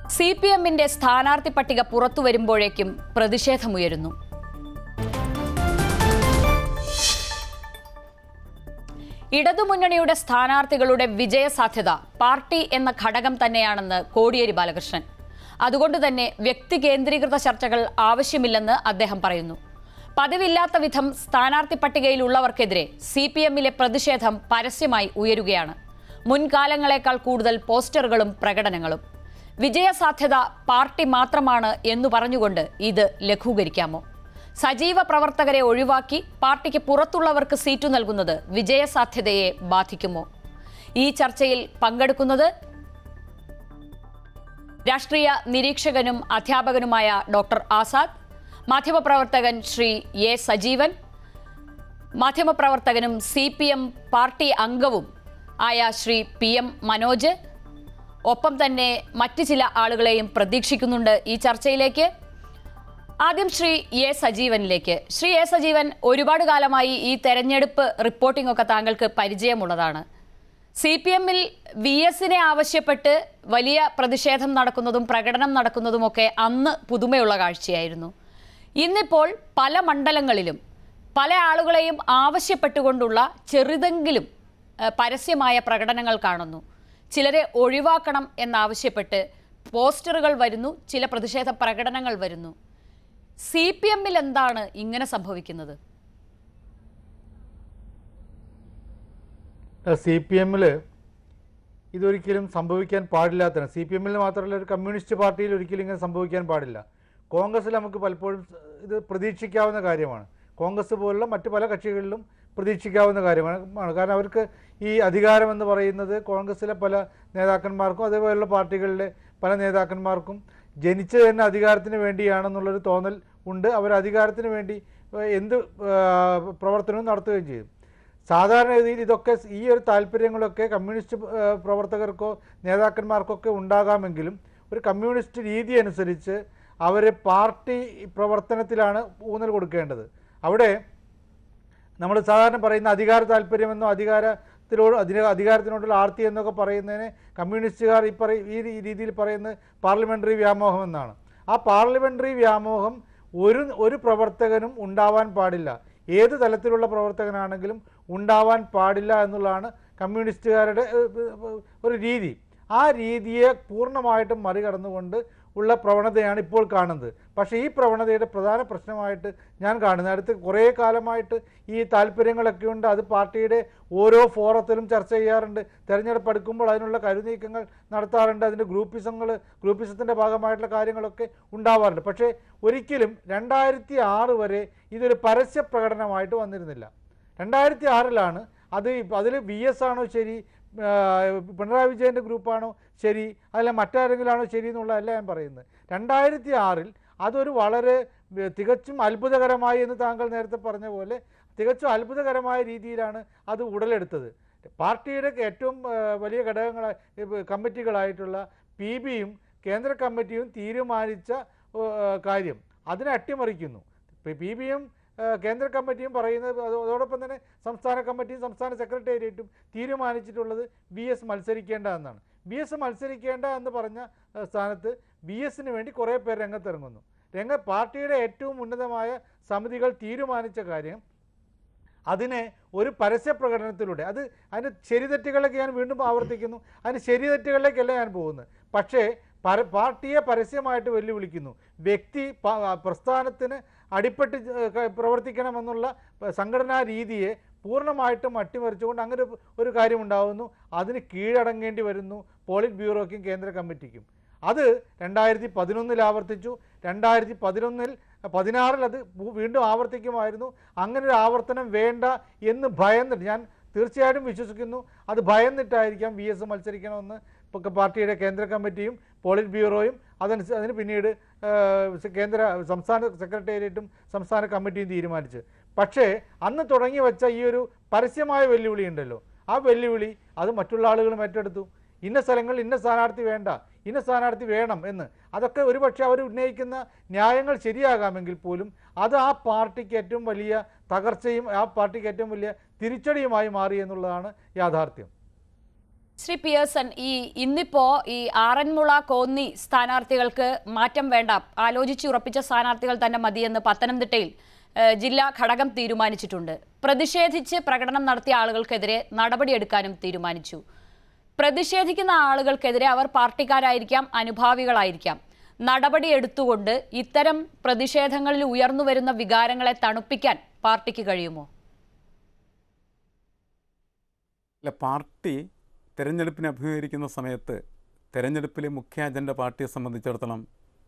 CPMന്റെ സ്ഥാനാർത്ഥി പട്ടിക പുറത്തുവരുമ്പോഴേക്കും പ്രതിഷേധമുയരുന്നു. ഇടതുമുന്നണിയുടെ സ്ഥാനാർത്ഥികളുടെ വിജയസാധ്യത പാർട്ടി എന്ന ഘടകം തന്നെയാണെന്ന് കോടിയേരി ബാലകൃഷ്ണൻ. അതുകൊണ്ടുതന്നെ വ്യക്തി കേന്ദ്രീകൃത ചർച്ചകൾ ആവശ്യമില്ലെന്ന് അദ്ദേഹം പറയുന്നു. പതിവില്ലാത്ത വിധം സ്ഥാനാർത്ഥി പട്ടികയിലുള്ളവർക്കെതിരെ CPMലെ പ്രതിഷേധം പരസ്യമായി ഉയരുകയാണ്. മുൻകാലങ്ങളെക്കാൾ കൂടുതൽ പോസ്റ്ററുകളും പ്രകടനങ്ങളും. വിജയസാധ്യത പാർട്ടി മാത്രമാണ് എന്നു പറഞ്ഞുകൊണ്ട് ഇത് ലഘൂകരിക്കാമോ? സജീവ പ്രവർത്തകരെ ഒഴിവാക്കി പാർട്ടിക്ക് പുറത്തുള്ളവർക്ക് സീറ്റു നൽകുന്നത് വിജയസാധ്യതയെ ബാധിക്കുമോ? ഈ ചർച്ചയിൽ പങ്കെടുക്കുന്നത് രാഷ്ട്രീയ നിരീക്ഷകനും അധ്യാപകനുമായ ഡോക്ടർ ആസാദ്, മാധ്യമപ്രവർത്തകൻ ശ്രീ എ സജീവൻ, മാധ്യമപ്രവർത്തകനും CPM പാർട്ടി അംഗവും ആയ ശ്രീ PM മനോജ്, ഒപ്പം തന്നെ മറ്റ് ചില ആളുകളെയും പ്രതീക്ഷിക്കുന്നുണ്ട് ഈ ചർച്ചയിലേക്ക്. ആദ്യം ശ്രീ എ സജീവനിലേക്ക്. ശ്രീ എ സജീവൻ, ഒരുപാട് കാലമായി ഈ തെരഞ്ഞെടുപ്പ് റിപ്പോർട്ടിംഗ് ഒക്കെ താങ്കൾക്ക് പരിചയമുള്ളതാണ്. CPMൽ VSനെ ആവശ്യപ്പെട്ട് വലിയ പ്രതിഷേധം നടക്കുന്നതും പ്രകടനം നടക്കുന്നതുമൊക്കെ അന്ന് പുതുമയുള്ള കാഴ്ചയായിരുന്നു. ഇന്നിപ്പോൾ പല മണ്ഡലങ്ങളിലും പല ആളുകളെയും ആവശ്യപ്പെട്ടുകൊണ്ടുള്ള ചെറുതെങ്കിലും പരസ്യമായ പ്രകടനങ്ങൾ കാണുന്നു. ചിലരെ ഒഴിവാക്കണം എന്നാവശ്യപ്പെട്ട് പോസ്റ്ററുകൾ വരുന്നു, ചില പ്രതിഷേധ പ്രകടനങ്ങൾ വരുന്നു. CPMൽ എന്താണ് ഇങ്ങനെ സംഭവിക്കുന്നത്? CPMൽ ഇതൊരിക്കലും സംഭവിക്കാൻ പാടില്ലാത്തതാണ്. CPMൽ മാത്രമല്ല, ഒരു കമ്മ്യൂണിസ്റ്റ് പാർട്ടിയിൽ ഒരിക്കലും ഇങ്ങനെ സംഭവിക്കാൻ പാടില്ല. കോൺഗ്രസ്സിൽ നമുക്ക് പലപ്പോഴും ഇത് പ്രതീക്ഷിക്കാവുന്ന കാര്യമാണ്. കോൺഗ്രസ് പോലുള്ള മറ്റ് പല കക്ഷികളിലും പ്രതീക്ഷിക്കാവുന്ന കാര്യമാണ്. കാരണം അവർക്ക് ഈ അധികാരമെന്ന് പറയുന്നത് കോൺഗ്രസ്സിലെ പല നേതാക്കന്മാർക്കും അതേപോലെയുള്ള പാർട്ടികളിലെ പല നേതാക്കന്മാർക്കും ജനിച്ചത് തന്നെ അധികാരത്തിന് വേണ്ടിയാണെന്നുള്ളൊരു തോന്നൽ ഉണ്ട്. അവർ അധികാരത്തിന് വേണ്ടി എന്ത് പ്രവർത്തനവും നടത്തുകയും ചെയ്യും. സാധാരണഗതിയിൽ ഇതൊക്കെ ഈ ഒരു താല്പര്യങ്ങളൊക്കെ കമ്മ്യൂണിസ്റ്റ് പ്രവർത്തകർക്കോ നേതാക്കന്മാർക്കൊക്കെ ഉണ്ടാകാമെങ്കിലും ഒരു കമ്മ്യൂണിസ്റ്റ് രീതി അനുസരിച്ച് അവർ പാർട്ടി പ്രവർത്തനത്തിലാണ് ഊന്നൽ കൊടുക്കേണ്ടത്. അവിടെ നമ്മൾ സാധാരണ പറയുന്ന അധികാര താല്പര്യമെന്നോ അധികാരത്തിനോടുള്ള ആർത്തി എന്നൊക്കെ പറയുന്നതിന് കമ്മ്യൂണിസ്റ്റുകാർ ഈ രീതിയിൽ പറയുന്നത് പാർലമെൻ്ററി വ്യാമോഹം എന്നാണ്. ആ പാർലമെൻ്ററി വ്യാമോഹം ഒരു പ്രവർത്തകനും ഉണ്ടാവാൻ പാടില്ല. ഏത് തലത്തിലുള്ള പ്രവർത്തകനാണെങ്കിലും ഉണ്ടാവാൻ പാടില്ല എന്നുള്ളതാണ് കമ്മ്യൂണിസ്റ്റുകാരുടെ ഒരു രീതി. ആ രീതിയെ പൂർണ്ണമായിട്ടും മറികടന്നുകൊണ്ട് ഉള്ള പ്രവണതയാണ് ഇപ്പോൾ കാണുന്നത്. പക്ഷേ ഈ പ്രവണതയുടെ പ്രധാന പ്രശ്നമായിട്ട് ഞാൻ കാണുന്നത്, അടുത്ത് കുറേ കാലമായിട്ട് ഈ താല്പര്യങ്ങളൊക്കെ ഉണ്ട്. അത് പാർട്ടിയുടെ ഓരോ ഫോറത്തിലും ചർച്ച ചെയ്യാറുണ്ട്. തെരഞ്ഞെടുപ്പ് അടുക്കുമ്പോൾ അതിനുള്ള കരുനീക്കങ്ങൾ നടത്താറുണ്ട്. അതിൻ്റെ ഗ്രൂപ്പിസത്തിൻ്റെ ഭാഗമായിട്ടുള്ള കാര്യങ്ങളൊക്കെ ഉണ്ടാവാറുണ്ട്. പക്ഷേ ഒരിക്കലും 2006 വരെ ഇതൊരു പരസ്യ പ്രകടനമായിട്ട് വന്നിരുന്നില്ല. 2006 അതിൽ VS ആണോ ശരി, പിണറായി വിജയൻ്റെ ഗ്രൂപ്പാണോ ശരി, അതല്ല മറ്റാരെങ്കിലാണോ ശരി എന്നുള്ളതല്ല ഞാൻ പറയുന്നത്. 2006 അതൊരു വളരെ തികച്ചും അത്ഭുതകരമായി എന്ന് താങ്കൾ നേരത്തെ പറഞ്ഞ പോലെ തികച്ചും അത്ഭുതകരമായ രീതിയിലാണ് അത് ഉടലെടുത്തത്. പാർട്ടിയുടെ ഏറ്റവും വലിയ കമ്മിറ്റികളായിട്ടുള്ള PBയും കേന്ദ്ര കമ്മിറ്റിയും തീരുമാനിച്ച കാര്യം അതിനെ അട്ടിമറിക്കുന്നു. PBയും കേന്ദ്ര കമ്മിറ്റിയും പറയുന്നത്, അതോടൊപ്പം തന്നെ സംസ്ഥാന കമ്മിറ്റിയും സംസ്ഥാന സെക്രട്ടേറിയറ്റും തീരുമാനിച്ചിട്ടുള്ളത് VS മത്സരിക്കേണ്ട എന്നാണ്. VS മത്സരിക്കേണ്ട എന്ന് പറഞ്ഞ സ്ഥാനത്ത് VSന് വേണ്ടി കുറേ പേർ രംഗത്തിറങ്ങുന്നു. പാർട്ടിയുടെ ഏറ്റവും ഉന്നതമായ സമിതികൾ തീരുമാനിച്ച കാര്യം അതിനെ ഒരു പരസ്യ പ്രകടനത്തിലൂടെ അതിൻ്റെ ശരിതെറ്റുകളിലേക്ക് ഞാൻ വീണ്ടും ആവർത്തിക്കുന്നു, അതിന് ശരിതെറ്റുകളിലേക്കല്ല ഞാൻ പോകുന്നത്. പക്ഷേ പാർട്ടിയെ പരസ്യമായിട്ട് വെല്ലുവിളിക്കുന്നു. വ്യക്തി പ്രസ്ഥാനത്തിന് അടിപ്പെട്ട് പ്രവർത്തിക്കണമെന്നുള്ള സംഘടനാ രീതിയെ പൂർണ്ണമായിട്ടും അട്ടിമറിച്ചുകൊണ്ട് അങ്ങനെ ഒരു കാര്യമുണ്ടാകുന്നു. അതിന് കീഴടങ്ങേണ്ടി വരുന്നു പോളിറ്റ് ബ്യൂറോയ്ക്കും കേന്ദ്ര കമ്മിറ്റിക്കും. അത് 2011 ആവർത്തിച്ചു. 2016 അത് വീണ്ടും ആവർത്തിക്കുമായിരുന്നു. അങ്ങനെ ഒരു ആവർത്തനം വേണ്ട എന്ന് ഭയന്നിട്ട്, ഞാൻ തീർച്ചയായിട്ടും വിശ്വസിക്കുന്നു അത് ഭയന്നിട്ടായിരിക്കാം VS മത്സരിക്കണമെന്ന് പാർട്ടിയുടെ കേന്ദ്ര കമ്മിറ്റിയും പോളിറ്റ് ബ്യൂറോയും അതിന് പിന്നീട് സംസ്ഥാന സെക്രട്ടേറിയറ്റും സംസ്ഥാന കമ്മിറ്റിയും തീരുമാനിച്ച്. പക്ഷേ അന്ന് തുടങ്ങി വെച്ച ഈ ഒരു പരസ്യമായ വെല്ലുവിളി ഉണ്ടല്ലോ, ആ വെല്ലുവിളി അത് മറ്റുള്ള ആളുകളും ഏറ്റെടുത്തു. ഇന്ന സ്ഥലങ്ങളിൽ ഇന്ന സ്ഥാനാർത്ഥി വേണ്ട, ഇന്ന സ്ഥാനാർത്ഥി വേണം എന്ന്. അതൊക്കെ ഒരുപക്ഷെ അവർ ഉന്നയിക്കുന്ന ന്യായങ്ങൾ ശരിയാകാമെങ്കിൽ പോലും അത് ആ പാർട്ടിക്ക് ഏറ്റവും വലിയ തകർച്ചയും ആ പാർട്ടിക്ക് ഏറ്റവും വലിയ തിരിച്ചടിയുമായി മാറി എന്നുള്ളതാണ് യാഥാർത്ഥ്യം. ശ്രീ പിയേഴ്സൺ, ഇന്നിപ്പോ ഈ ആറന്മുള കോന്നി സ്ഥാനാർത്ഥികൾക്ക് മാറ്റം വേണ്ട, ആലോചിച്ചുറപ്പിച്ച സ്ഥാനാർത്ഥികൾ തന്നെ മതിയെന്ന് പത്തനംതിട്ടയിൽ ജില്ലാ ഘടകം തീരുമാനിച്ചിട്ടുണ്ട്. പ്രതിഷേധിച്ച് പ്രകടനം നടത്തിയ ആളുകൾക്കെതിരെ നടപടിയെടുക്കാനും തീരുമാനിച്ചു. പ്രതിഷേധിക്കുന്ന ആളുകൾക്കെതിരെ അവർ പാർട്ടിക്കാരായിരിക്കാം, അനുഭാവികളായിരിക്കാം. നടപടിയെടുത്തുകൊണ്ട് ഇത്തരം പ്രതിഷേധങ്ങളിൽ ഉയർന്നു വരുന്ന വികാരങ്ങളെ തണുപ്പിക്കാൻ പാർട്ടിക്ക് കഴിയുമോ? അല്ല, പാർട്ടി തെരഞ്ഞെടുപ്പിനെ അഭിമുഖീകരിക്കുന്ന സമയത്ത് തെരഞ്ഞെടുപ്പിലെ മുഖ്യ അജണ്ട പാർട്ടിയെ സംബന്ധിച്ചിടത്തോളം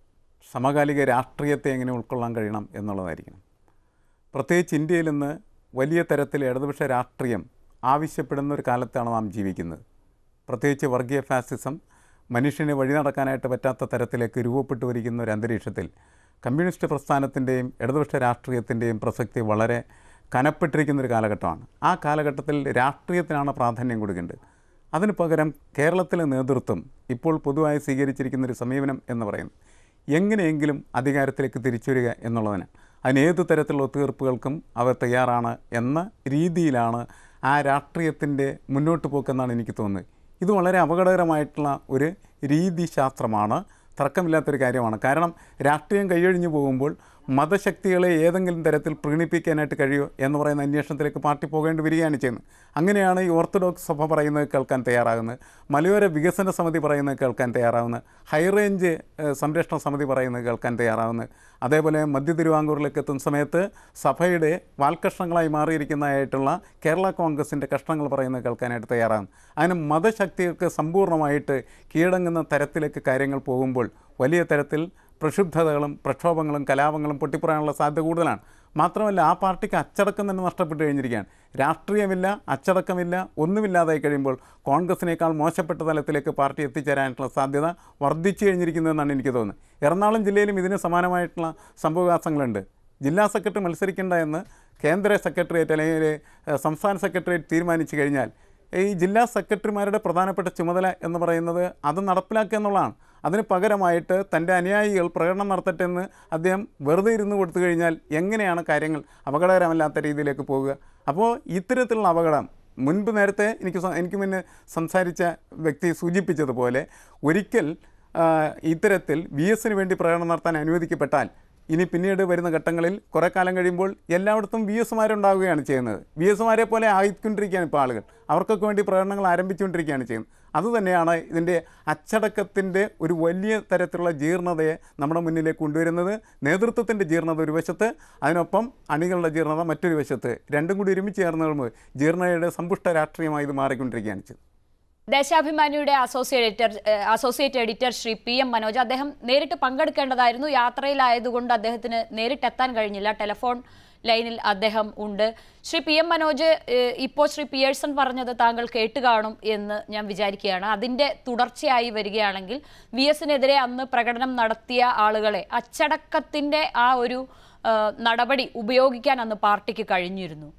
സമകാലിക രാഷ്ട്രീയത്തെ എങ്ങനെ ഉൾക്കൊള്ളാൻ കഴിയണം എന്നുള്ളതായിരിക്കണം. പ്രത്യേകിച്ച് ഇന്ത്യയിൽ നിന്ന് വലിയ തരത്തിൽ ഇടതുപക്ഷ രാഷ്ട്രീയം ആവശ്യപ്പെടുന്ന ഒരു കാലത്താണ് നാം ജീവിക്കുന്നത്. പ്രത്യേകിച്ച് വർഗീയ ഫാസിസം മനുഷ്യനെ വഴി നടക്കാനായിട്ട് പറ്റാത്ത തരത്തിലേക്ക് രൂപപ്പെട്ടു വരിക്കുന്ന ഒരു അന്തരീക്ഷത്തിൽ കമ്മ്യൂണിസ്റ്റ് പ്രസ്ഥാനത്തിൻ്റെയും ഇടതുപക്ഷ രാഷ്ട്രീയത്തിൻ്റെയും പ്രസക്തി വളരെ കനപ്പെട്ടിരിക്കുന്നൊരു കാലഘട്ടമാണ്. ആ കാലഘട്ടത്തിൽ രാഷ്ട്രീയത്തിനാണ് പ്രാധാന്യം കൊടുക്കേണ്ടത്. അതിനു പകരം കേരളത്തിലെ നേതൃത്വം ഇപ്പോൾ പൊതുവായി സ്വീകരിച്ചിരിക്കുന്നൊരു സമീപനം എന്ന് പറയുന്നത് എങ്ങനെയെങ്കിലും അധികാരത്തിലേക്ക് തിരിച്ചു വരിക എന്നുള്ളതിന് അതിന് ഏതു തരത്തിലുള്ള ഒത്തുതീർപ്പുകൾക്കും അവർ തയ്യാറാണ് എന്ന രീതിയിലാണ് ആ രാഷ്ട്രീയത്തിൻ്റെ മുന്നോട്ട് പോക്കെന്നാണ് എനിക്ക് തോന്നുന്നത്. ഇത് വളരെ അപകടകരമായിട്ടുള്ള ഒരു രീതിശാസ്ത്രമാണ്, തർക്കമില്ലാത്തൊരു കാര്യമാണ്. കാരണം രാഷ്ട്രീയം കൈയൊഴിഞ്ഞു പോകുമ്പോൾ മതശക്തികളെ ഏതെങ്കിലും തരത്തിൽ പ്രീണിപ്പിക്കാനായിട്ട് കഴിയുമോ എന്ന് പറയുന്ന അന്വേഷണത്തിലേക്ക് പാർട്ടി പോകേണ്ടി വരികയാണ് ചെയ്യുന്നത്. അങ്ങനെയാണ് ഈ ഓർത്തഡോക്സ് സഭ പറയുന്നത് കേൾക്കാൻ തയ്യാറാകുന്നത്, മലയോര വികസന സമിതി പറയുന്നത് കേൾക്കാൻ തയ്യാറാകുന്നത്, ഹൈറേഞ്ച് സംരക്ഷണ സമിതി പറയുന്നത് കേൾക്കാൻ തയ്യാറാകുന്നത്. അതേപോലെ മധ്യ തിരുവിതാംകൂറിലേക്ക് എത്തുന്ന സമയത്ത് സഭയുടെ വാൽക്കഷ്ണങ്ങളായി മാറിയിരിക്കുന്നതായിട്ടുള്ള കേരള കോൺഗ്രസിൻ്റെ കഷ്ണങ്ങൾ പറയുന്നത് കേൾക്കാനായിട്ട് തയ്യാറാകുന്നു. അതിന് മതശക്തികൾക്ക് സമ്പൂർണ്ണമായിട്ട് കീഴടങ്ങുന്ന തരത്തിലേക്ക് കാര്യങ്ങൾ പോകുമ്പോൾ വലിയ തരത്തിൽ പ്രക്ഷുബ്ധതകളും പ്രക്ഷോഭങ്ങളും കലാപങ്ങളും പൊട്ടിപ്പറയാനുള്ള സാധ്യത കൂടുതലാണ്. മാത്രമല്ല, ആ പാർട്ടിക്ക് അച്ചടക്കം തന്നെ നഷ്ടപ്പെട്ട് കഴിഞ്ഞിരിക്കുകയാണ്. രാഷ്ട്രീയമില്ല, അച്ചടക്കമില്ല, ഒന്നുമില്ലാതായി കഴിയുമ്പോൾ കോൺഗ്രസിനേക്കാൾ മോശപ്പെട്ട തലത്തിലേക്ക് പാർട്ടി എത്തിച്ചേരാനായിട്ടുള്ള സാധ്യത വർദ്ധിച്ചു കഴിഞ്ഞിരിക്കുന്നതെന്നാണ് എനിക്ക് തോന്നുന്നത്. എറണാകുളം ജില്ലയിലും ഇതിന് സമാനമായിട്ടുള്ള സംഭവവികാസങ്ങളുണ്ട്. ജില്ലാ സെക്രട്ടറി മത്സരിക്കേണ്ട എന്ന് കേന്ദ്ര സെക്രട്ടേറിയറ്റ് അല്ലെങ്കിൽ സംസ്ഥാന സെക്രട്ടേറിയറ്റ് തീരുമാനിച്ചു കഴിഞ്ഞാൽ ഈ ജില്ലാ സെക്രട്ടറിമാരുടെ പ്രധാനപ്പെട്ട ചുമതല എന്ന് പറയുന്നത് അത് നടപ്പിലാക്കുക എന്നുള്ളതാണ്. അതിന് പകരമായിട്ട് തൻ്റെ അനുയായികൾ പ്രകടനം നടത്തട്ടെ എന്ന് അദ്ദേഹം വെറുതെ ഇരുന്ന് കൊടുത്തു കഴിഞ്ഞാൽ എങ്ങനെയാണ് അപകടകരമല്ലാത്ത രീതിയിലേക്ക് പോകുക? അപ്പോൾ ഇത്തരത്തിലുള്ള അപകടം നേരത്തെ എനിക്ക് മുന്നേ സംസാരിച്ച വ്യക്തി സൂചിപ്പിച്ചതുപോലെ ഒരിക്കൽ ഇത്തരത്തിൽ VS വേണ്ടി പ്രകടനം നടത്താൻ അനുവദിക്കപ്പെട്ടാൽ ഇനി പിന്നീട് വരുന്ന ഘട്ടങ്ങളിൽ കുറേ കാലം കഴിയുമ്പോൾ എല്ലായിടത്തും VSമാരുണ്ടാവുകയാണ് ചെയ്യുന്നത്. VSമാരെ പോലെ ആയിക്കൊണ്ടിരിക്കുകയാണ് ഇപ്പോൾ ആളുകൾ. അവർക്കൊക്കെ വേണ്ടി പ്രകടനങ്ങൾ ആരംഭിച്ചുകൊണ്ടിരിക്കുകയാണ് ചെയ്യുന്നത്. അതുതന്നെയാണ് ഇതിൻ്റെ അച്ചടക്കത്തിൻ്റെ ഒരു വലിയ തരത്തിലുള്ള ജീർണതയെ നമ്മുടെ മുന്നിലേക്ക് കൊണ്ടുവരുന്നത്. നേതൃത്വത്തിൻ്റെ ജീർണത ഒരു വശത്ത്, അതിനൊപ്പം അണികളുടെ ജീർണത മറ്റൊരു വശത്ത്, രണ്ടും കൂടി ഒരുമിച്ച് ചേർന്ന് കഴിയുമ്പോൾ ജീർണതയുടെ സമ്പുഷ്ട രാഷ്ട്രീയമായി ഇത് മാറിക്കൊണ്ടിരിക്കുകയാണ് ചെയ്യുന്നത്. ദേശാഭിമാനിയുടെ associate editor Shri PM Manoj, അദ്ദേഹം നേരിട്ട് പങ്കെടുക്കേണ്ടതായിരുന്നു. യാത്രയിലായതുകൊണ്ട് അദ്ദേഹത്തിന് നേരിട്ടെത്താൻ കഴിഞ്ഞില്ല. ടെലിഫോൺ ലൈനിൽ അദ്ദേഹം ഉണ്ട്. ശ്രീ PM മനോജ്, ഇപ്പോൾ ശ്രീ പിയേഴ്സൺ പറഞ്ഞത് താങ്കൾ കേട്ട് കാണും എന്ന് ഞാൻ വിചാരിക്കുകയാണ്. അതിൻ്റെ തുടർച്ചയായി വരികയാണെങ്കിൽ VSനെതിരെ അന്ന് പ്രകടനം നടത്തിയ ആളുകളെ അച്ചടക്കത്തിൻ്റെ ആ ഒരു നടപടി ഉപയോഗിക്കാൻ അന്ന് പാർട്ടിക്ക് കഴിഞ്ഞിരുന്നു.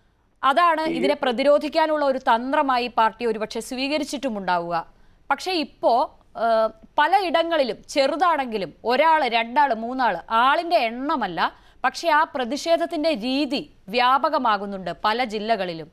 അതാണ് ഇതിനെ പ്രതിരോധിക്കാനുള്ള ഒരു തന്ത്രമായി പാർട്ടി ഒരുപക്ഷെ സ്വീകരിച്ചിട്ടുമുണ്ടാവുക. പക്ഷേ ഇപ്പോൾ പലയിടങ്ങളിലും ചെറുതാണെങ്കിലും ഒരാൾ, രണ്ടാൾ, മൂന്നാൾ, ആളിൻ്റെ എണ്ണമല്ല, പക്ഷേ ആ പ്രതിഷേധത്തിൻ്റെ രീതി വ്യാപകമാകുന്നുണ്ട് പല ജില്ലകളിലും.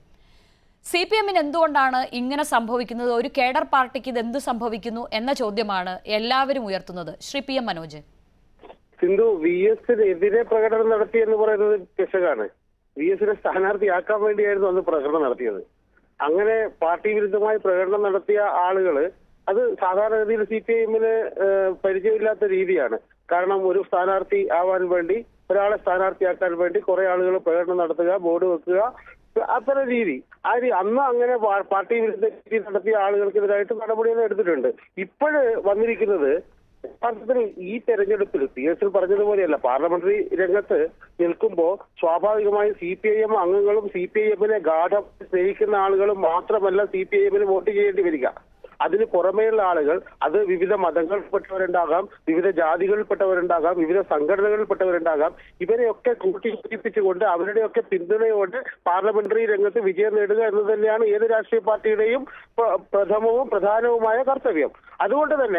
CPMന് എന്തുകൊണ്ടാണ് ഇങ്ങനെ സംഭവിക്കുന്നത്? ഒരു കേഡർ പാർട്ടിക്ക് ഇത് എന്ത് സംഭവിക്കുന്നു എന്ന ചോദ്യമാണ് എല്ലാവരും ഉയർത്തുന്നത്. ശ്രീ PM മനോജ്. സിന്ധു, VSനെതിരെ പ്രകടനം നടത്തി എന്ന് പറയുന്നത് പെശകാണ്. VSനെ സ്ഥാനാർത്ഥിയാക്കാൻ വേണ്ടിയായിരുന്നു അന്ന് പ്രകടനം നടത്തിയത്. അങ്ങനെ പാർട്ടി വിരുദ്ധമായി പ്രകടനം നടത്തിയ ആളുകള് അത് സാധാരണഗതിയിൽ CPIMന് പരിചയമില്ലാത്ത രീതിയാണ്. കാരണം ഒരു സ്ഥാനാർത്ഥി ആവാൻ വേണ്ടി, ഒരാളെ സ്ഥാനാർത്ഥിയാക്കാൻ വേണ്ടി കുറെ ആളുകൾ പ്രകടനം നടത്തുക, ബോർഡ് വെക്കുക, അത്തരം രീതി. അന്ന് അങ്ങനെ പാർട്ടി വിരുദ്ധ രീതി നടത്തിയ ആളുകൾക്കെതിരായിട്ട് നടപടിയൊന്നും എടുത്തിട്ടുണ്ട്. ഇപ്പോഴ് വന്നിരിക്കുന്നത് യഥാർത്ഥത്തിൽ ഈ തെരഞ്ഞെടുപ്പിൽ PS പറഞ്ഞതുപോലെയല്ല, പാർലമെന്ററി രംഗത്ത് നിൽക്കുമ്പോൾ സ്വാഭാവികമായും CPIM അംഗങ്ങളും CPIMനെ ഗാഢം സ്നേഹിക്കുന്ന ആളുകളും മാത്രമല്ല CPIMന് വോട്ട് ചെയ്യേണ്ടി വരിക. അതിന് പുറമേയുള്ള ആളുകൾ, അത് വിവിധ മതങ്ങളിൽപ്പെട്ടവരുണ്ടാകാം, വിവിധ ജാതികളിൽപ്പെട്ടവരുണ്ടാകാം, വിവിധ സംഘടനകളിൽപ്പെട്ടവരുണ്ടാകാം, ഇവരെയൊക്കെ കൂട്ടിയോജിപ്പിച്ചുകൊണ്ട് അവരുടെയൊക്കെ പിന്തുണയോടെ പാർലമെന്ററി രംഗത്ത് വിജയം നേടുക എന്ന് തന്നെയാണ് ഏത് രാഷ്ട്രീയ പാർട്ടിയുടെയും പ്രഥമവും പ്രധാനവുമായ കർത്തവ്യം. അതുകൊണ്ട് തന്നെ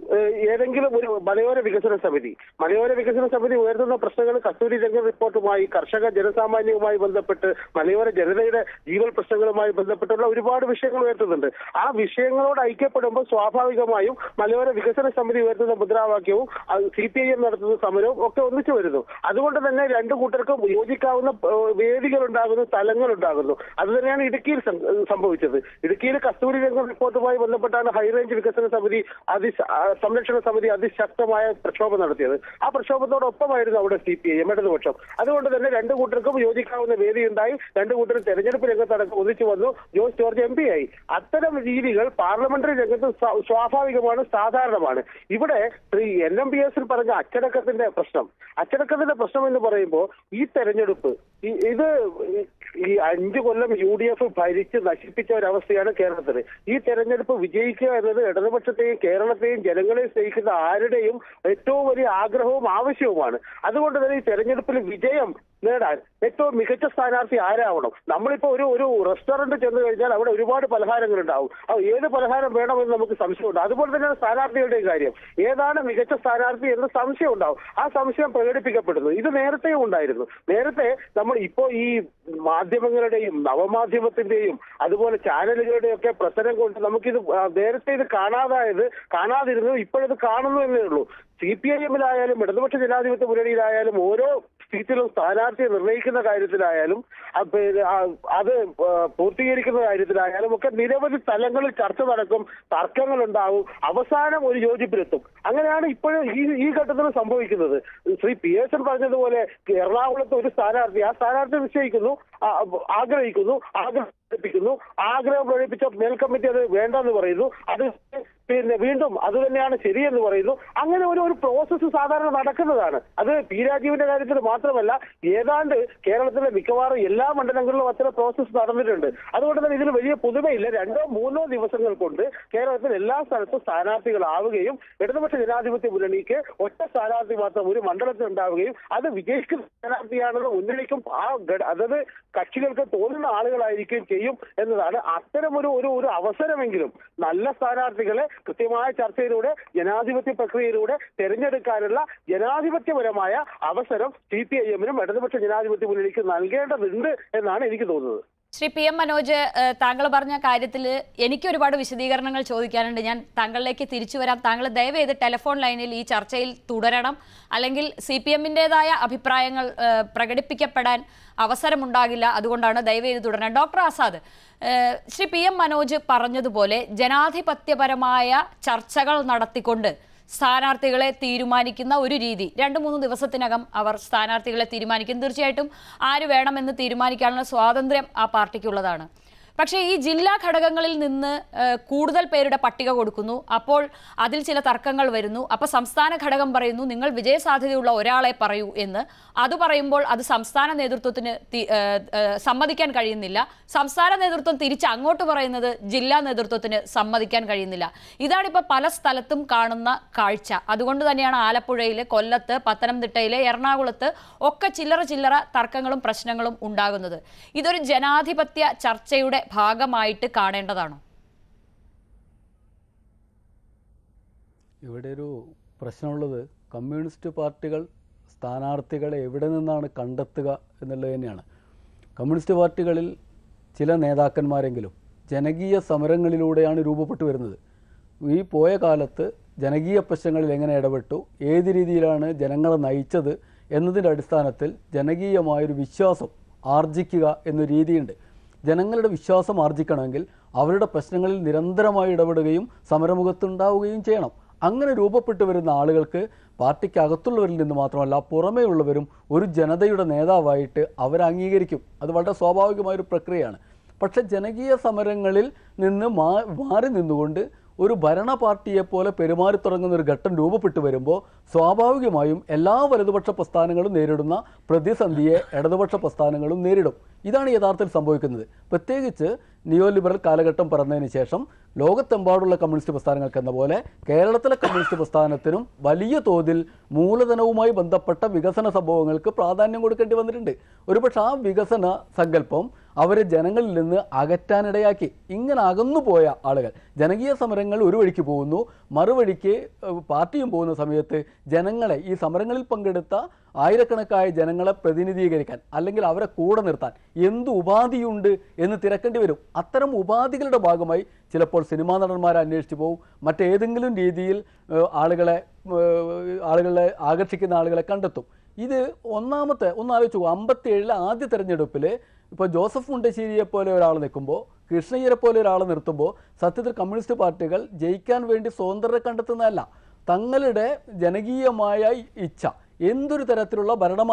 ഏതെങ്കിലും ഒരു മലയോര വികസന സമിതി ഉയർത്തുന്ന പ്രശ്നങ്ങൾ കസ്തൂരി രംഗൻ റിപ്പോർട്ടുമായി, കർഷക ജനസാമാന്യവുമായി ബന്ധപ്പെട്ട്, മലയോര ജനതയുടെ ജീവൽ പ്രശ്നങ്ങളുമായി ബന്ധപ്പെട്ടുള്ള ഒരുപാട് വിഷയങ്ങൾ ഉയർത്തുന്നുണ്ട്. ആ വിഷയങ്ങളോട് ഐക്യപ്പെടുമ്പോൾ സ്വാഭാവികമായും മലയോര വികസന സമിതി ഉയർത്തുന്ന മുദ്രാവാക്യവും CPIM നടത്തുന്ന സമരവും ഒക്കെ ഒന്നിച്ചു വരുന്നു. അതുകൊണ്ട് തന്നെ രണ്ടു കൂട്ടർക്കും യോജിക്കാവുന്ന വേദികൾ ഉണ്ടാകുന്നു, സ്ഥലങ്ങൾ ഉണ്ടാകുന്നു. അത് തന്നെയാണ് ഇടുക്കിയിൽ സംഭവിച്ചത്. ഇടുക്കിയിൽ കസ്തൂരി രംഗൻ റിപ്പോർട്ടുമായി ബന്ധപ്പെട്ടാണ് ഹൈറേഞ്ച് വികസന സമിതി സംരക്ഷണ സമിതി അതിശക്തമായ പ്രക്ഷോഭം നടത്തിയത്. ആ പ്രക്ഷോഭത്തോടൊപ്പമായിരുന്നു അവിടെ CPIM ഇടതുപക്ഷം. അതുകൊണ്ട് തന്നെ രണ്ടു കൂട്ടർക്കും യോജിക്കാവുന്ന വേദിയുണ്ടായി. രണ്ടു കൂട്ടരും തെരഞ്ഞെടുപ്പ് രംഗത്തടക്കം ഒന്നിച്ചു വന്നു. ജോസ് ജോർജ് MP ആയി. അത്തരം രീതികൾ പാർലമെന്ററി രംഗത്ത് സ്വാഭാവികമാണ്, സാധാരണമാണ്. ഇവിടെ NMBS പറഞ്ഞ അച്ചടക്കത്തിന്റെ പ്രശ്നം എന്ന് പറയുമ്പോൾ ഈ തെരഞ്ഞെടുപ്പ് ഇത് ഈ 5 കൊല്ലം UDF ഭരിച്ച് നശിപ്പിച്ച ഒരവസ്ഥയാണ് കേരളത്തിൽ. ഈ തെരഞ്ഞെടുപ്പ് വിജയിക്കുക എന്നത് ഇടതുപക്ഷത്തെയും കേരളത്തെയും ജനങ്ങളെയും സ്നേഹിക്കുന്ന ആരുടെയും ഏറ്റവും വലിയ ആഗ്രഹവും ആവശ്യവുമാണ്. അതുകൊണ്ട് തന്നെ ഈ തെരഞ്ഞെടുപ്പിൽ വിജയം നേടാൻ ഏറ്റവും മികച്ച സ്ഥാനാർത്ഥി ആരാവണം? നമ്മളിപ്പോ ഒരു റെസ്റ്റോറന്റ് ചെന്ന് കഴിഞ്ഞാൽ അവിടെ ഒരുപാട് പലഹാരങ്ങൾ ഉണ്ടാവും. ഏത് പലഹാരം വേണമെന്ന് നമുക്ക് സംശയമുണ്ട്. അതുപോലെ തന്നെയാണ് സ്ഥാനാർത്ഥികളുടെ കാര്യം. ഏതാണ് മികച്ച സ്ഥാനാർത്ഥി എന്ന് സംശയം ഉണ്ടാവും. ആ സംശയം പ്രകടിപ്പിക്കപ്പെടുന്നു. ഇത് നേരത്തെയും ഉണ്ടായിരുന്നു. നേരത്തെ നമ്മൾ ഇപ്പോ ഈ മാധ്യമങ്ങളുടെയും നവമാധ്യമത്തിന്റെയും അതുപോലെ ചാനലുകളുടെയും ഒക്കെ പ്രസരം കൊണ്ട് നമുക്കിത് നേരത്തെ ഇത് കാണാതിരുന്നു. ഇപ്പോഴത് കാണുന്നു എന്നേ ഉള്ളൂ. CPIM-ലായാലും ഇടതുപക്ഷ ജനാധിപത്യ മുന്നണിയിലായാലും ഓരോ സീറ്റിലും സ്ഥാനാർത്ഥിയെ നിർണ്ണയിക്കുന്ന കാര്യത്തിലായാലും അത് പൂർത്തീകരിക്കുന്ന കാര്യത്തിലായാലും ഒക്കെ നിരവധി തലങ്ങളിൽ ചർച്ച നടക്കും, തർക്കങ്ങൾ ഉണ്ടാവും, അവസാനം ഒരു യോജിപ്പിലെത്തും. അങ്ങനെയാണ് ഇപ്പോഴും ഈ ഘട്ടത്തിൽ സംഭവിക്കുന്നത്. ശ്രീ PSN പറഞ്ഞതുപോലെ എറണാകുളത്ത് ഒരു സ്ഥാനാർത്ഥി, ആ സ്ഥാനാർത്ഥി നിശ്ചയിക്കുന്നു, ആഗ്രഹിക്കുന്നു, ആഗ്രഹം പ്രകടിപ്പിച്ച മേൽക്കമ്മിറ്റി അത് വേണ്ടെന്ന് പറയുന്നു. അത് വീണ്ടും അത് തന്നെയാണ് ശരിയെന്ന് പറയുന്നു. അങ്ങനെ ഒരു പ്രോസസ്സ് സാധാരണ നടക്കുന്നതാണ്. അത് P. രാജീവിന്റെ കാര്യത്തിൽ മാത്രമല്ല, ഏതാണ്ട് കേരളത്തിലെ മിക്കവാറും എല്ലാ മണ്ഡലങ്ങളിലും അത്തരം പ്രോസസ്സ് നടന്നിട്ടുണ്ട്. അതുകൊണ്ട് തന്നെ ഇതിന് വലിയ പുതുമയില്ല. 2-3 ദിവസങ്ങൾ കൊണ്ട് കേരളത്തിൽ എല്ലാ സ്ഥലത്തും സ്ഥാനാർത്ഥികളാവുകയും ഇടതുപക്ഷ ജനാധിപത്യ മുന്നണിക്ക് ഒറ്റ സ്ഥാനാർത്ഥി മാത്രം ഒരു മണ്ഡലത്തിൽ ഉണ്ടാവുകയും അത് വിജയിക്കുന്ന സ്ഥാനാർത്ഥിയാണെന്ന് മുന്നണിക്കും അതത് കക്ഷികൾക്ക് തോന്നുന്ന ആളുകളായിരിക്കും ചെയ്യും എന്നതാണ്. അത്തരം ഒരു അവസരമെങ്കിലും നല്ല സ്ഥാനാർത്ഥികളെ കൃത്യമായ ചർച്ചയിലൂടെ ജനാധിപത്യ പ്രക്രിയയിലൂടെ തെരഞ്ഞെടുക്കാനുള്ള ജനാധിപത്യപരമായ അവസരം CPIM-നും ഇടതുപക്ഷ ജനാധിപത്യ മുന്നണിക്ക് നൽകേണ്ടതുണ്ട് എന്നാണ് എനിക്ക് തോന്നുന്നത്. ശ്രീ PM മനോജ്, താങ്കൾ പറഞ്ഞ കാര്യത്തിൽ എനിക്ക് ഒരുപാട് വിശദീകരണങ്ങൾ ചോദിക്കാനുണ്ട്. ഞാൻ താങ്കളിലേക്ക് തിരിച്ചു വരാം. താങ്കൾ ദയവേത് ടെലിഫോൺ ലൈനിൽ ഈ ചർച്ചയിൽ തുടരണം. അല്ലെങ്കിൽ CPM-ന്റേതായ അഭിപ്രായങ്ങൾ പ്രകടിപ്പിക്കപ്പെടാൻ അവസരമുണ്ടാകില്ല. അതുകൊണ്ടാണ് ദയവേത് തുടരണം. ഡോക്ടർ ആസാദ്, ശ്രീ PM മനോജ് പറഞ്ഞതുപോലെ ജനാധിപത്യപരമായ ചർച്ചകൾ നടത്തിക്കൊണ്ട് സ്ഥാനാർത്ഥികളെ തീരുമാനിക്കുന്ന ഒരു രീതി, 2-3 ദിവസത്തിനകം അവർ സ്ഥാനാർത്ഥികളെ തീരുമാനിക്കും. തീർച്ചയായിട്ടും ആര് വേണമെന്ന് തീരുമാനിക്കാനുള്ള സ്വാതന്ത്ര്യം ആ പാർട്ടിക്കുള്ളതാണ്. പക്ഷേ ഈ ജില്ലാ ഘടകങ്ങളിൽ നിന്ന് കൂടുതൽ പേരുടെ പട്ടിക കൊടുക്കുന്നു. അപ്പോൾ അതിൽ ചില തർക്കങ്ങൾ വരുന്നു. അപ്പോൾ സംസ്ഥാന ഘടകം പറയുന്നു നിങ്ങൾ വിജയസാധ്യതയുള്ള ഒരാളെ പറയൂ എന്ന്. അത് പറയുമ്പോൾ അത് സംസ്ഥാന നേതൃത്വത്തിന് സമ്മതിക്കാൻ കഴിയുന്നില്ല. സംസ്ഥാന നേതൃത്വം തിരിച്ച് അങ്ങോട്ട് പറയുന്നത് ജില്ലാ നേതൃത്വത്തിന് സമ്മതിക്കാൻ കഴിയുന്നില്ല. ഇതാണിപ്പോൾ പല സ്ഥലത്തും കാണുന്ന കാഴ്ച. അതുകൊണ്ട് തന്നെയാണ് ആലപ്പുഴയിൽ, കൊല്ലത്ത്, പത്തനംതിട്ടയിലെ, എറണാകുളത്ത് ഒക്കെ ചില്ലറ തർക്കങ്ങളും പ്രശ്നങ്ങളും ഉണ്ടാകുന്നത്. ഇതൊരു ജനാധിപത്യ ചർച്ചയുടെ ഭാഗമായിട്ട് കാണേണ്ടതാണോ? ഇവിടെ ഒരു പ്രശ്നമുള്ളത് കമ്മ്യൂണിസ്റ്റ് പാർട്ടികൾ സ്ഥാനാർത്ഥികളെ എവിടെ നിന്നാണ് കണ്ടെത്തുക എന്നുള്ളത് തന്നെയാണ്. കമ്മ്യൂണിസ്റ്റ് പാർട്ടികളിൽ ചില നേതാക്കന്മാരെങ്കിലും ജനകീയ സമരങ്ങളിലൂടെയാണ് രൂപപ്പെട്ടു വരുന്നത്. ഈ പോയ കാലത്ത് ജനകീയ പ്രശ്നങ്ങളിൽ എങ്ങനെ ഇടപെട്ടു, ഏത് രീതിയിലാണ് ജനങ്ങളെ നയിച്ചത് എന്നതിൻ്റെ അടിസ്ഥാനത്തിൽ ജനകീയമായൊരു വിശ്വാസം ആർജിക്കുക എന്നൊരു രീതിയുണ്ട്. ജനങ്ങളുടെ വിശ്വാസം ആർജിക്കണമെങ്കിൽ അവരുടെ പ്രശ്നങ്ങളിൽ നിരന്തരമായി ഇടപെടുകയും സമരമുഖത്തുണ്ടാവുകയും ചെയ്യണം. അങ്ങനെ രൂപപ്പെട്ടു വരുന്ന ആളുകൾക്ക് പാർട്ടിക്കകത്തുള്ളവരിൽ നിന്ന് മാത്രമല്ല പുറമേ ഉള്ളവരും ഒരു ജനതയുടെ നേതാവായിട്ട് അവർ അംഗീകരിക്കും. അത് വളരെ സ്വാഭാവികമായൊരു പ്രക്രിയയാണ്. പക്ഷേ ജനകീയ സമരങ്ങളിൽ നിന്ന് മാറി നിന്നുകൊണ്ട് ഒരു ഭരണ പാർട്ടിയെപ്പോലെ പെരുമാറി തുടങ്ങുന്ന ഒരു ഘട്ടം രൂപപ്പെട്ടു വരുമ്പോൾ സ്വാഭാവികമായും എല്ലാ വലതുപക്ഷ പ്രസ്ഥാനങ്ങളും നേരിടുന്ന പ്രതിസന്ധിയെ ഇടതുപക്ഷ പ്രസ്ഥാനങ്ങളും നേരിടും. ഇതാണ് യഥാർത്ഥത്തിൽ സംഭവിക്കുന്നത്. പ്രത്യേകിച്ച് നിയോ ലിബറൽ കാലഘട്ടം പറഞ്ഞതിന് ശേഷം ലോകത്തെമ്പാടുള്ള കമ്മ്യൂണിസ്റ്റ് പ്രസ്ഥാനങ്ങൾക്കെന്ന പോലെ കേരളത്തിലെ കമ്മ്യൂണിസ്റ്റ് പ്രസ്ഥാനത്തിനും വലിയ തോതിൽ മൂലധനവുമായി ബന്ധപ്പെട്ട വികസന സംഭവങ്ങൾക്ക് പ്രാധാന്യം കൊടുക്കേണ്ടി വന്നിട്ടുണ്ട്. ഒരുപക്ഷെ ആ വികസന സങ്കല്പം അവരെ ജനങ്ങളിൽ നിന്ന് അകറ്റാനിടയാക്കി. ഇങ്ങനെ അകന്നുപോയ ആളുകൾ, ജനകീയ സമരങ്ങൾ ഒരു വഴിക്ക് പോകുന്നു, മറുവഴിക്ക് പാർട്ടിയും പോകുന്ന സമയത്ത് ജനങ്ങളെ, ഈ സമരങ്ങളിൽ പങ്കെടുത്ത ആയിരക്കണക്കായ ജനങ്ങളെ പ്രതിനിധീകരിക്കാൻ അല്ലെങ്കിൽ അവരെ കൂടെ നിർത്താൻ എന്ത് ഉപാധിയുണ്ട് എന്ന് തിരക്കേണ്ടി വരും. അത്തരം ഉപാധികളുടെ ഭാഗമായി ചിലപ്പോൾ സിനിമാ നടന്മാരെ അന്വേഷിച്ച് പോകും, മറ്റേതെങ്കിലും രീതിയിൽ ആളുകളെ ആകർഷിക്കുന്ന ആളുകളെ കണ്ടെത്തും. ഇത് ഒന്നാലോചിച്ചു 57 ആദ്യ തെരഞ്ഞെടുപ്പിൽ ഇപ്പോൾ ജോസഫ് മുണ്ടശ്ശേരിയെ പോലെ ഒരാൾ നിൽക്കുമ്പോൾ, കൃഷ്ണയ്യരെ പോലെ ഒരാൾ നിർത്തുമ്പോൾ സത്യത്തിൽ കമ്മ്യൂണിസ്റ്റ് പാർട്ടികൾ ജയിക്കാൻ വേണ്ടി സ്വതന്ത്രരെ കണ്ടെത്തുന്നതല്ല, തങ്ങളുടെ ജനകീയമായ ഇച്ഛ എന്തൊരു തരത്തിലുള്ള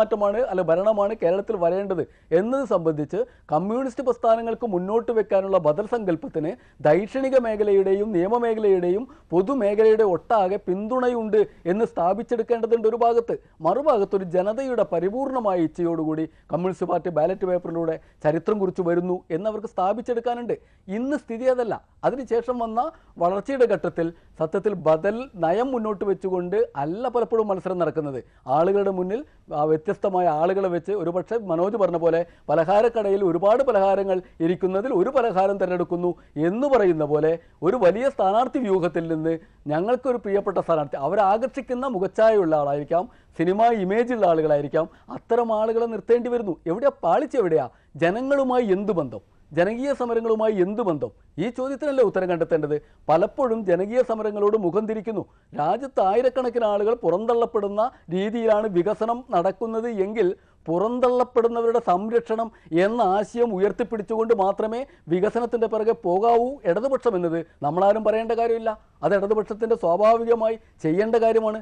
ഭരണമാണ് കേരളത്തിൽ വരേണ്ടത് എന്നത് സംബന്ധിച്ച് കമ്മ്യൂണിസ്റ്റ് പ്രസ്ഥാനങ്ങൾക്ക് മുന്നോട്ട് വെക്കാനുള്ള ബദൽ സങ്കല്പത്തിന് ദൈക്ഷണിക മേഖലയുടെയും നിയമമേഖലയുടെയും പൊതുമേഖലയുടെ ഒട്ടാകെ പിന്തുണയുണ്ട് എന്ന് സ്ഥാപിച്ചെടുക്കേണ്ടതുണ്ട് ഒരു ഭാഗത്ത്. മറുഭാഗത്ത് ഒരു ജനതയുടെ പരിപൂർണമായ ഇച്ഛയോടുകൂടി കമ്മ്യൂണിസ്റ്റ് പാർട്ടി ബാലറ്റ് പേപ്പറിലൂടെ ചരിത്രം കുറിച്ച് വരുന്നു എന്നവർക്ക് സ്ഥാപിച്ചെടുക്കാനുണ്ട്. ഇന്ന് സ്ഥിതി അതല്ല. അതിനുശേഷം വന്ന വളർച്ചയുടെ ഘട്ടത്തിൽ സത്യത്തിൽ ബദൽ നയം മുന്നോട്ട് വെച്ചുകൊണ്ട് അല്ല പലപ്പോഴും മത്സരം നടക്കുന്നത്. ആളുകളുടെ മുന്നിൽ വ്യത്യസ്തമായ ആളുകളെ വെച്ച്, ഒരുപക്ഷെ മനോജ് പറഞ്ഞ പോലെ പലഹാരക്കടയിൽ ഒരുപാട് പലഹാരങ്ങൾ ഇരിക്കുന്നതിൽ ഒരു പലഹാരം തിരഞ്ഞെടുക്കുന്നു എന്ന് പറയുന്ന പോലെ ഒരു വലിയ സ്ഥാനാർത്ഥി വ്യൂഹത്തിൽ നിന്ന് ഞങ്ങൾക്കൊരു പ്രിയപ്പെട്ട സ്ഥാനാർത്ഥി, അവരാകർഷിക്കുന്ന മുഖച്ഛായുള്ള ആളായിരിക്കാം, സിനിമാ ഇമേജുള്ള ആളുകളായിരിക്കാം, അത്തരം ആളുകളെ നിർത്തേണ്ടി വരുന്നു. എവിടെയാ പാളിച്ച? എവിടെയാ? ജനങ്ങളുമായി എന്ത് ബന്ധം? ജനകീയ സമരങ്ങളുമായി എന്ത് ബന്ധം? ഈ ചോദ്യത്തിനല്ലേ ഉത്തരം കണ്ടെത്തേണ്ടത്. പലപ്പോഴും ജനകീയ സമരങ്ങളോട് മുഖം തിരിക്കുന്നു. രാജ്യത്ത് ആയിരക്കണക്കിന് ആളുകൾ പുറന്തള്ളപ്പെടുന്ന രീതിയിലാണ് വികസനം നടക്കുന്നത് എങ്കിൽ പുറന്തള്ളപ്പെടുന്നവരുടെ സംരക്ഷണം എന്ന ആശയം ഉയർത്തിപ്പിടിച്ചുകൊണ്ട് മാത്രമേ വികസനത്തിൻ്റെ പിറകെ പോകാവൂ ഇടതുപക്ഷം എന്നത് നമ്മളാരും പറയേണ്ട കാര്യമില്ല. അത് ഇടതുപക്ഷത്തിന്റെ സ്വാഭാവികമായി ചെയ്യേണ്ട കാര്യമാണ്.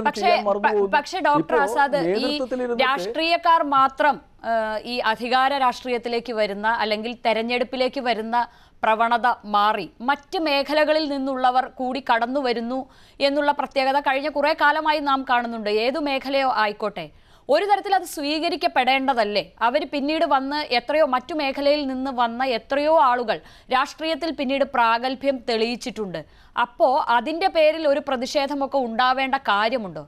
പക്ഷേ ഡോക്ടർ ആസാദ്, ഈ രാഷ്ട്രീയക്കാർ മാത്രം ഈ അധികാര രാഷ്ട്രീയത്തിലേക്ക് വരുന്ന അല്ലെങ്കിൽ തെരഞ്ഞെടുപ്പിലേക്ക് വരുന്ന പ്രവണത മാറി മറ്റ് മേഖലകളിൽ നിന്നുള്ളവർ കൂടി കടന്നു വരുന്നു എന്നുള്ള പ്രത്യേകത കഴിഞ്ഞ കുറേ കാലമായി നാം കാണുന്നുണ്ട്. ഏതു മേഖലയോ ആയിക്കോട്ടെ, ഒരു തരത്തിൽ അത് സ്വീകരിക്കപ്പെടേണ്ടതല്ലേ? അവർ പിന്നീട് വന്ന് മറ്റു മേഖലയിൽ നിന്ന് വന്ന എത്രയോ ആളുകൾ രാഷ്ട്രീയത്തിൽ പിന്നീട് പ്രാഗൽഭ്യം തെളിയിച്ചിട്ടുണ്ട്. അപ്പോൾ അതിൻ്റെ പേരിൽ ഒരു പ്രതിഷേധമൊക്കെ ഉണ്ടാവേണ്ട കാര്യമുണ്ടോ?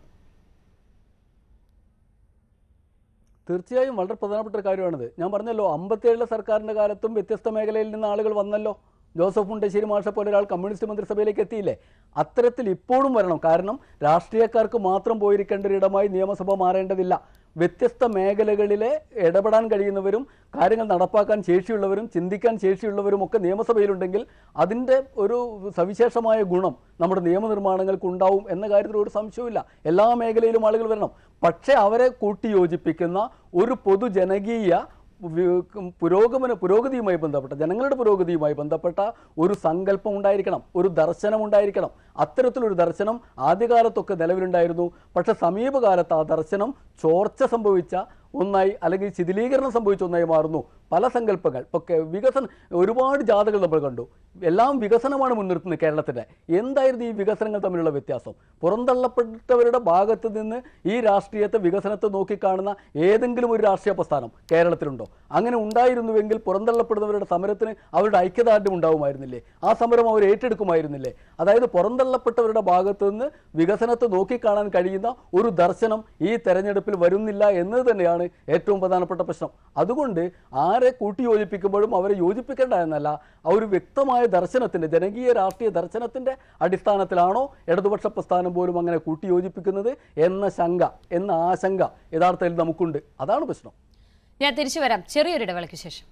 തീർച്ചയായും വളരെ പ്രധാനപ്പെട്ട ഒരു കാര്യമാണിത്. ഞാൻ പറഞ്ഞല്ലോ, 57 സർക്കാരിൻ്റെ കാലത്തും വ്യത്യസ്ത മേഖലയിൽ നിന്ന് ആളുകൾ വന്നല്ലോ. ജോസഫ് മുണ്ടശ്ശേരി മാഷെ പോലെ ഒരാൾ കമ്മ്യൂണിസ്റ്റ് മന്ത്രിസഭയിലേക്ക് എത്തിയില്ലേ? അത്തരത്തിൽ ഇപ്പോഴും വരണം. കാരണം രാഷ്ട്രീയക്കാർക്ക് മാത്രം പോയിരിക്കേണ്ട ഒരിടമായി നിയമസഭ മാറേണ്ടതില്ല. വ്യത്യസ്ത മേഖലകളിലെ ഇടപെടാൻ കഴിയുന്നവരും കാര്യങ്ങൾ നടപ്പാക്കാൻ ശേഷിയുള്ളവരും ചിന്തിക്കാൻ ശേഷിയുള്ളവരും ഒക്കെ നിയമസഭയിലുണ്ടെങ്കിൽ അതിൻ്റെ ഒരു സവിശേഷമായ ഗുണം നമ്മുടെ നിയമനിർമ്മാണങ്ങൾക്ക് ഉണ്ടാവും എന്ന കാര്യത്തിൽ ഒരു സംശയവുമില്ല. എല്ലാ മേഖലയിലും ആളുകൾ വരണം. പക്ഷേ അവരെ കൂട്ടിയോജിപ്പിക്കുന്ന ഒരു പൊതുജനകീയ പുരോഗതിയുമായി ബന്ധപ്പെട്ട, ജനങ്ങളുടെ പുരോഗതിയുമായി ബന്ധപ്പെട്ട ഒരു സങ്കല്പം ഉണ്ടായിരിക്കണം, ഒരു ദർശനം ഉണ്ടായിരിക്കണം. അത്തരത്തിലൊരു ദർശനം ആദ്യകാലത്തൊക്കെ നിലവിലുണ്ടായിരുന്നു. പക്ഷെ സമീപകാലത്ത് ആ ദർശനം ചോർച്ച സംഭവിച്ച ഒന്നായി അല്ലെങ്കിൽ ശിഥിലീകരണം സംഭവിച്ച ഒന്നായി മാറുന്നു. പല സങ്കല്പങ്ങൾ ഇപ്പോൾ വികസനം, ഒരുപാട് ജാഥകൾ നമ്മൾ കണ്ടു. എല്ലാം വികസനമാണ് മുൻനിർത്തുന്നത് കേരളത്തിൻ്റെ. എന്തായിരുന്നു ഈ വികസനങ്ങൾ തമ്മിലുള്ള വ്യത്യാസം? പുറന്തള്ളപ്പെട്ടവരുടെ ഭാഗത്ത് നിന്ന് ഈ രാഷ്ട്രീയത്തെ, വികസനത്തെ നോക്കിക്കാണുന്ന ഏതെങ്കിലും ഒരു രാഷ്ട്രീയ പ്രസ്ഥാനം കേരളത്തിലുണ്ടോ? അങ്ങനെ ഉണ്ടായിരുന്നുവെങ്കിൽ പുറന്തള്ളപ്പെടുന്നവരുടെ സമരത്തിന് അവരുടെ ഐക്യദാർഢ്യം ഉണ്ടാവുമായിരുന്നില്ലേ? ആ സമരം അവർ ഏറ്റെടുക്കുമായിരുന്നില്ലേ? അതായത് പുറന്തള്ളപ്പെട്ടവരുടെ ഭാഗത്ത് നിന്ന് വികസനത്തെ നോക്കിക്കാണാൻ കഴിയുന്ന ഒരു ദർശനം ഈ തെരഞ്ഞെടുപ്പിൽ വരുന്നില്ല എന്നത് തന്നെയാണ് ഏറ്റവും പ്രധാനപ്പെട്ട പ്രശ്നം. അതുകൊണ്ട് ആരെ കൂട്ടിയോജിപ്പിക്കുമ്പോഴും അവരെ യോജിപ്പിക്കേണ്ട എന്നല്ല, ആ ഒരു വ്യക്തമായ ദർശനത്തിൻ്റെ, ജനകീയ രാഷ്ട്രീയ ദർശനത്തിൻ്റെ അടിസ്ഥാനത്തിലാണോ ഇടതുപക്ഷ പ്രസ്ഥാനം പോലും അങ്ങനെ കൂട്ടിയോജിപ്പിക്കുന്നത് എന്ന ആശങ്ക യഥാർത്ഥത്തിൽ നമുക്കുണ്ട്. അതാണ് പ്രശ്നം. ഞാൻ തിരിച്ചു വരാം ചെറിയൊരു ഇടവേളയ്ക്ക് ശേഷം.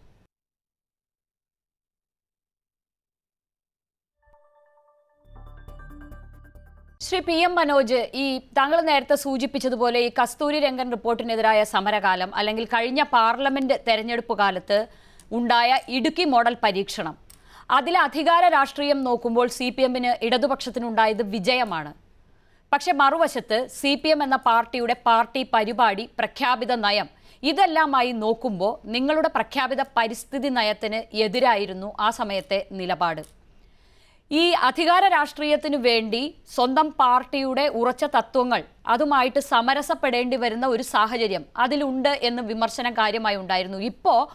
ശ്രീ PM മനോജ്, ഈ താങ്കൾ നേരത്തെ സൂചിപ്പിച്ചതുപോലെ ഈ കസ്തൂരി രംഗൻ റിപ്പോർട്ടിനെതിരായ സമരകാലം അല്ലെങ്കിൽ കഴിഞ്ഞ പാർലമെന്റ് തെരഞ്ഞെടുപ്പ് കാലത്ത് ഉണ്ടായ ഇടുക്കി മോഡൽ പരീക്ഷണം, അതിലെ അധികാര രാഷ്ട്രീയം നോക്കുമ്പോൾ CPM-ന് ഇടതുപക്ഷത്തിനുണ്ടായത് വിജയമാണ്. പക്ഷെ മറുവശത്ത് CPM എന്ന പാർട്ടിയുടെ പാർട്ടി പരിപാടി, പ്രഖ്യാപിത നയം, ഇതെല്ലാമായി നോക്കുമ്പോൾ നിങ്ങളുടെ പ്രഖ്യാപിത പരിസ്ഥിതി നയത്തിന് എതിരായിരുന്നു ആ സമയത്തെ നിലപാട്. ഈ അധികാര രാഷ്ട്രീയത്തിനു വേണ്ടി സ്വന്തം പാർട്ടിയുടെ ഉറച്ച തത്വങ്ങൾ അതുമായിട്ട് സമരസപ്പെടേണ്ടി വരുന്ന ഒരു സാഹചര്യം അതിലുണ്ട് എന്ന് വിമർശനം കാര്യമായി ഉണ്ടായിരുന്നു. ഇപ്പോൾ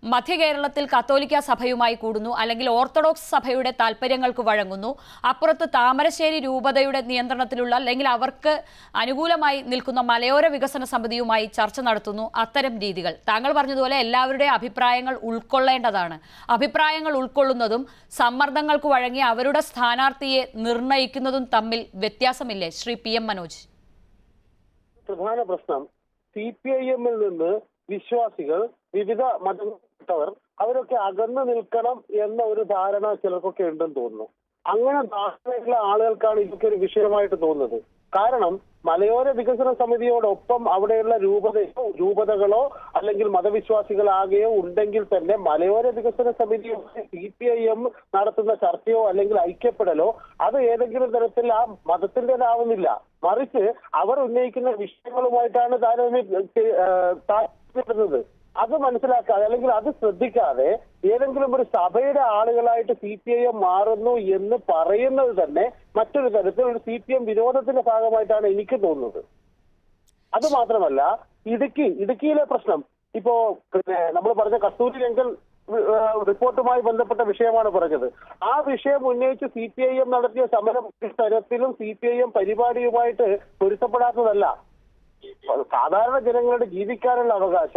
മധ്യകേരളത്തിൽ കത്തോലിക്ക സഭയുമായി കൂടുന്നു, അല്ലെങ്കിൽ ഓർത്തഡോക്സ് സഭയുടെ താല്പര്യങ്ങൾക്ക് വഴങ്ങുന്നു, അപ്പുറത്ത് താമരശ്ശേരി രൂപതയുടെ നിയന്ത്രണത്തിലുള്ള അല്ലെങ്കിൽ അവർക്ക് അനുകൂലമായി നിൽക്കുന്ന മലയോര വികസന സമിതിയുമായി ചർച്ച നടത്തുന്നു. അത്തരം രീതികൾ താങ്കൾ പറഞ്ഞതുപോലെ എല്ലാവരുടെയും അഭിപ്രായങ്ങൾ ഉൾക്കൊള്ളേണ്ടതാണ്. അഭിപ്രായങ്ങൾ ഉൾക്കൊള്ളുന്നതും സമ്മർദ്ദങ്ങൾക്ക് വഴങ്ങി അവരുടെ സ്ഥാനാർത്ഥിയെ നിർണയിക്കുന്നതും തമ്മിൽ വ്യത്യാസമില്ലേ ശ്രീ PM മനോജ്? പ്രധാന പ്രശ്നം CPIM-ൽ നിന്ന് വിശ്വാസികൾ, വിവിധ മതപ്പെട്ടവർ അവരൊക്കെ അകന്നു നിൽക്കണം എന്ന ഒരു ധാരണ ചിലർക്കൊക്കെ ഉണ്ടെന്ന് തോന്നുന്നു. അങ്ങനെ ധാരണയുള്ള ആളുകൾക്കാണ് ഇതൊക്കെ ഒരു വിഷയമായിട്ട് തോന്നുന്നത്. കാരണം മലയോര വികസന സമിതിയോടൊപ്പം അവിടെയുള്ള രൂപതകളോ അല്ലെങ്കിൽ മതവിശ്വാസികളാകെയോ ഉണ്ടെങ്കിൽ തന്നെ മലയോര വികസന സമിതിയോ CPIM നടത്തുന്ന ചർച്ചയോ അല്ലെങ്കിൽ ഐക്യപ്പെടലോ അത് ഏതെങ്കിലും തരത്തിൽ ആ മതത്തിൻ്റെതാവുന്നില്ല. മറിച്ച് അവർ ഉന്നയിക്കുന്ന വിഷയങ്ങളുമായിട്ടാണ് താരതമ്യപ്പെടുന്നത്. അത് മനസ്സിലാക്കാതെ അല്ലെങ്കിൽ അത് ശ്രദ്ധിക്കാതെ ഏതെങ്കിലും ഒരു സഭയുടെ ആളുകളായിട്ട് CPIM മാറുന്നു എന്ന് പറയുന്നത് തന്നെ മറ്റൊരു തരത്തിൽ ഒരു CPM വിരോധത്തിന്റെ ഭാഗമായിട്ടാണ് എനിക്ക് തോന്നുന്നത്. അത് മാത്രമല്ല, ഇടുക്കിയിലെ പ്രശ്നം ഇപ്പോ നമ്മൾ പറഞ്ഞ കസ്തൂരി രംഗൻ റിപ്പോർട്ടുമായി ബന്ധപ്പെട്ട വിഷയമാണ് പറഞ്ഞത്. ആ വിഷയം ഉന്നയിച്ച് CPIM നടത്തിയ സമരം തരത്തിലും CPIM പരിപാടിയുമായിട്ട് പൊരുത്തപ്പെടാത്തതല്ല. സാധാരണ ജനങ്ങളുടെ ജീവിക്കാനുള്ള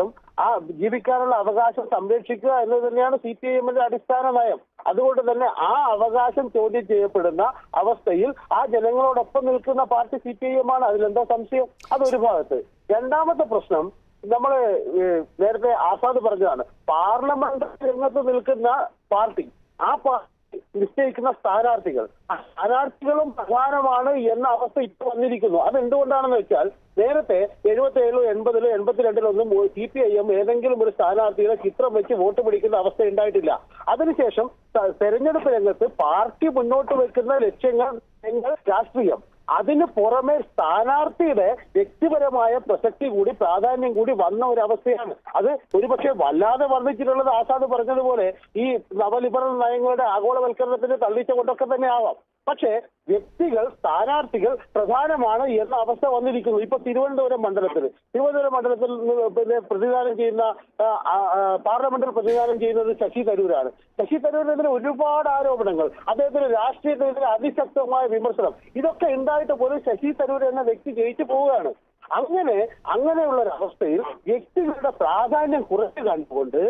അവകാശം സംരക്ഷിക്കുക എന്നത് തന്നെയാണ് CPIM-ന്റെ അടിസ്ഥാന നയം. അതുകൊണ്ട് തന്നെ ആ അവകാശം ചോദ്യം ചെയ്യപ്പെടുന്ന അവസ്ഥയിൽ ആ ജനങ്ങളോടൊപ്പം നിൽക്കുന്ന പാർട്ടി CPIM ആണ്. അതിലെന്തോ സംശയം? അതൊരു ഭാഗത്ത്. രണ്ടാമത്തെ പ്രശ്നം നമ്മൾ നേരത്തെ ആസാദ് പറഞ്ഞതാണ്, പാർലമെന്റ് രംഗത്ത് നിൽക്കുന്ന പാർട്ടി, ആ പാർട്ടി നിശ്ചയിക്കുന്ന സ്ഥാനാർത്ഥികളും പ്രധാനമാണ് എന്ന അവസ്ഥ ഇപ്പോൾ വന്നിരിക്കുന്നു. അത് എന്തുകൊണ്ടാണെന്ന് വെച്ചാൽ നേരത്തെ 77, 80, 82 CPIM ഏതെങ്കിലും ഒരു സ്ഥാനാർത്ഥികളെ ചിത്രം വെച്ച് വോട്ട് പിടിക്കുന്ന അവസ്ഥ ഉണ്ടായിട്ടില്ല. അതിനുശേഷം തെരഞ്ഞെടുപ്പ് രംഗത്ത് പാർട്ടി മുന്നോട്ട് വെക്കുന്ന ലക്ഷ്യങ്ങൾ രാഷ്ട്രീയം, അതിന് പുറമെ സ്ഥാനാർത്ഥിയുടെ വ്യക്തിപരമായ പ്രസക്തി കൂടി പ്രാധാന്യം കൂടി വന്ന ഒരു അവസ്ഥയാണ്. അത് ഒരുപക്ഷെ വല്ലാതെ വർദ്ധിച്ചിട്ടുള്ളത് ആസാദ് പറഞ്ഞതുപോലെ ഈ നവലിബറൽ നയങ്ങളുടെ ആഗോളവൽക്കരണത്തിന് തള്ളിച്ച കൊണ്ടൊക്കെ തന്നെ ആവാം. പക്ഷേ വ്യക്തികൾ, സ്ഥാനാർത്ഥികൾ പ്രധാനമാണ് എന്ന അവസ്ഥ വന്നിരിക്കുന്നു. ഇപ്പൊ തിരുവനന്തപുരം മണ്ഡലത്തിൽ പ്രതിദാനം ചെയ്യുന്ന പാർലമെന്റിൽ പ്രതിദാനം ചെയ്യുന്നത് ശശി തരൂരാണ്. ശശി തരൂരിനെതിരെ ഒരുപാട് ആരോപണങ്ങൾ, അദ്ദേഹത്തിന് രാഷ്ട്രീയത്തിനെതിരെ അതിശക്തമായ വിമർശനം, ഇതൊക്കെ ഉണ്ടായിട്ട് പോലും ശശി തരൂർ എന്ന വ്യക്തി ജയിച്ചു പോവുകയാണ്. അങ്ങനെയുള്ള ഒരു അവസ്ഥയിൽ വ്യക്തികളുടെ പ്രാധാന്യം കുറച്ച് കണ്ടുകൊണ്ട്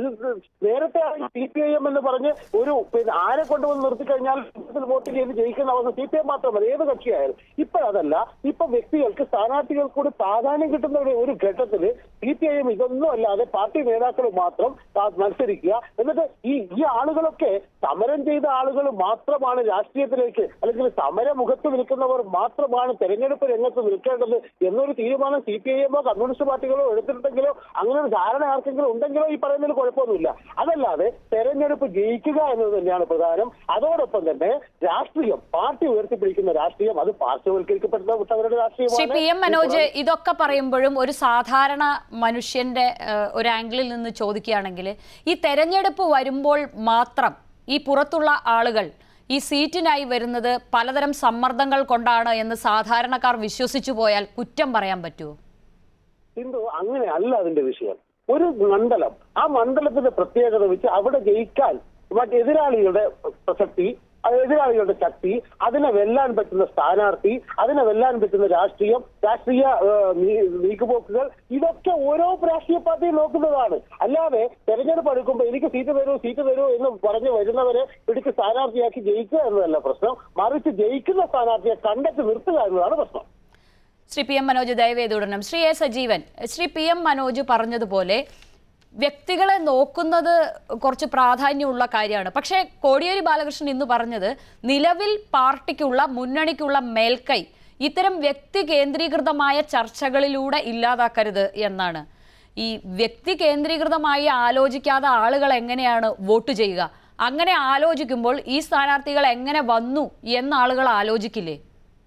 നേരത്തെ CPIM എന്ന് പറഞ്ഞ് ഒരു ആരെ കൊണ്ടുവന്ന് നിർത്തിക്കഴിഞ്ഞാൽ വോട്ട് ചെയ്ത് ജയിക്കുന്ന അവസ്ഥ CPIM മാത്രമല്ല, ഏത് കക്ഷിയായാലും. ഇപ്പോഴതല്ല, ഇപ്പൊ വ്യക്തികൾക്ക്, സ്ഥാനാർത്ഥികൾക്ക് കൂടി പ്രാധാന്യം കിട്ടുന്ന ഒരു ഘട്ടത്തിൽ CPIM ഇതൊന്നും അല്ലാതെ പാർട്ടി നേതാക്കൾ മാത്രം മത്സരിക്കുക. എന്നിട്ട് ഈ ആളുകളൊക്കെ സമരം ചെയ്ത ആളുകൾ മാത്രമാണ് രാഷ്ട്രീയത്തിലേക്ക്, അല്ലെങ്കിൽ സമരമുഖത്ത് നിൽക്കുന്നവർ മാത്രമാണ് തെരഞ്ഞെടുപ്പ് രംഗത്ത് നിൽക്കേണ്ടത് എന്നൊരു തീരുമാനം CPIM-ഓ കമ്മ്യൂണിസ്റ്റ് പാർട്ടികളോ എടുത്തിട്ടുണ്ടെങ്കിലോ അങ്ങനെ ഒരു ധാരണ ആർക്കെങ്കിലും ഉണ്ടെങ്കിലോ ഈ പറയുന്നതിൽ കുഴപ്പമൊന്നുമില്ല. അതല്ലാതെ തെരഞ്ഞെടുപ്പ് ജയിക്കുക എന്നത് തന്നെയാണ് പ്രധാനം. അതോടൊപ്പം തന്നെ രാഷ്ട്രീയം, പാർട്ടി ഉയർത്തിപ്പിടിക്കുന്ന രാഷ്ട്രീയം, അത് പാർശ്വവൽക്കരിക്കപ്പെട്ടവരുടെ രാഷ്ട്രീയമാണ്. ശ്രീ PM മനോജ്, ഇതൊക്കെ പറയുമ്പോഴും ഒരു സാധാരണ മനുഷ്യന്റെ ഒരു ആംഗിളിൽ നിന്ന് ചോദിക്കുകയാണെങ്കിൽ ഈ തെരഞ്ഞെടുപ്പ് വരുമ്പോൾ മാത്രം ഈ പുറത്തുള്ള ആളുകൾ ഈ സീറ്റിനായി വരുന്നത് പലതരം സമ്മർദ്ദങ്ങൾ കൊണ്ടാണ് എന്ന് സാധാരണക്കാർ വിശ്വസിച്ചു പോയാൽ കുറ്റം പറയാൻ പറ്റുമോ? സിന്ധു, അങ്ങനെ അല്ല അതിന്റെ വിഷയം. ഒരു മണ്ഡലം, ആ മണ്ഡലത്തിന്റെ പ്രത്യേകത വെച്ച് അവിടെ ജയിക്കാൻ എതിരാളികളുടെ പ്രസക്തി, എതിരാളികളുടെ ശക്തി, അതിനെ വെല്ലാൻ പറ്റുന്ന സ്ഥാനാർത്ഥി, അതിനെ വെല്ലാൻ പറ്റുന്ന രാഷ്ട്രീയ നീക്കുപോക്കുകൾ, ഇതൊക്കെ ഓരോ രാഷ്ട്രീയ പാർട്ടിയും നോക്കുന്നതാണ്. അല്ലാതെ തെരഞ്ഞെടുപ്പ് എടുക്കുമ്പോൾ എനിക്ക് സീറ്റ് തരൂ എന്ന് പറഞ്ഞു വരുന്നവരെ പിടിച്ച് സ്ഥാനാർത്ഥിയാക്കി ജയിക്കുക എന്നതല്ല പ്രശ്നം. മറിച്ച് ജയിക്കുന്ന സ്ഥാനാർത്ഥിയെ കണ്ടെത്തി നിർത്തുക എന്നതാണ് പ്രശ്നം. Shri PM Manoj ദയവേത് ഉടനം. Shri A Sajeevan, Shri PM Manoj പറഞ്ഞതുപോലെ വ്യക്തികളെ നോക്കുന്നത് കുറച്ച് പ്രാധാന്യമുള്ള കാര്യമാണ്. പക്ഷേ കോടിയേരി ബാലകൃഷ്ണൻ ഇന്ന് പറഞ്ഞത് നിലവിൽ പാർട്ടിക്കുള്ള, മുന്നണിക്കുള്ള മേൽക്കൈ ഇത്തരം വ്യക്തി കേന്ദ്രീകൃതമായ ചർച്ചകളിലൂടെ ഇല്ലാതാക്കരുത് എന്നാണ്. ഈ വ്യക്തി കേന്ദ്രീകൃതമായി ആലോചിക്കാതെ ആളുകൾ എങ്ങനെയാണ് വോട്ട് ചെയ്യുക? അങ്ങനെ ആലോചിക്കുമ്പോൾ ഈ സ്ഥാനാർത്ഥികൾ എങ്ങനെ വന്നു എന്ന് ആളുകൾ ആലോചിക്കില്ലേ?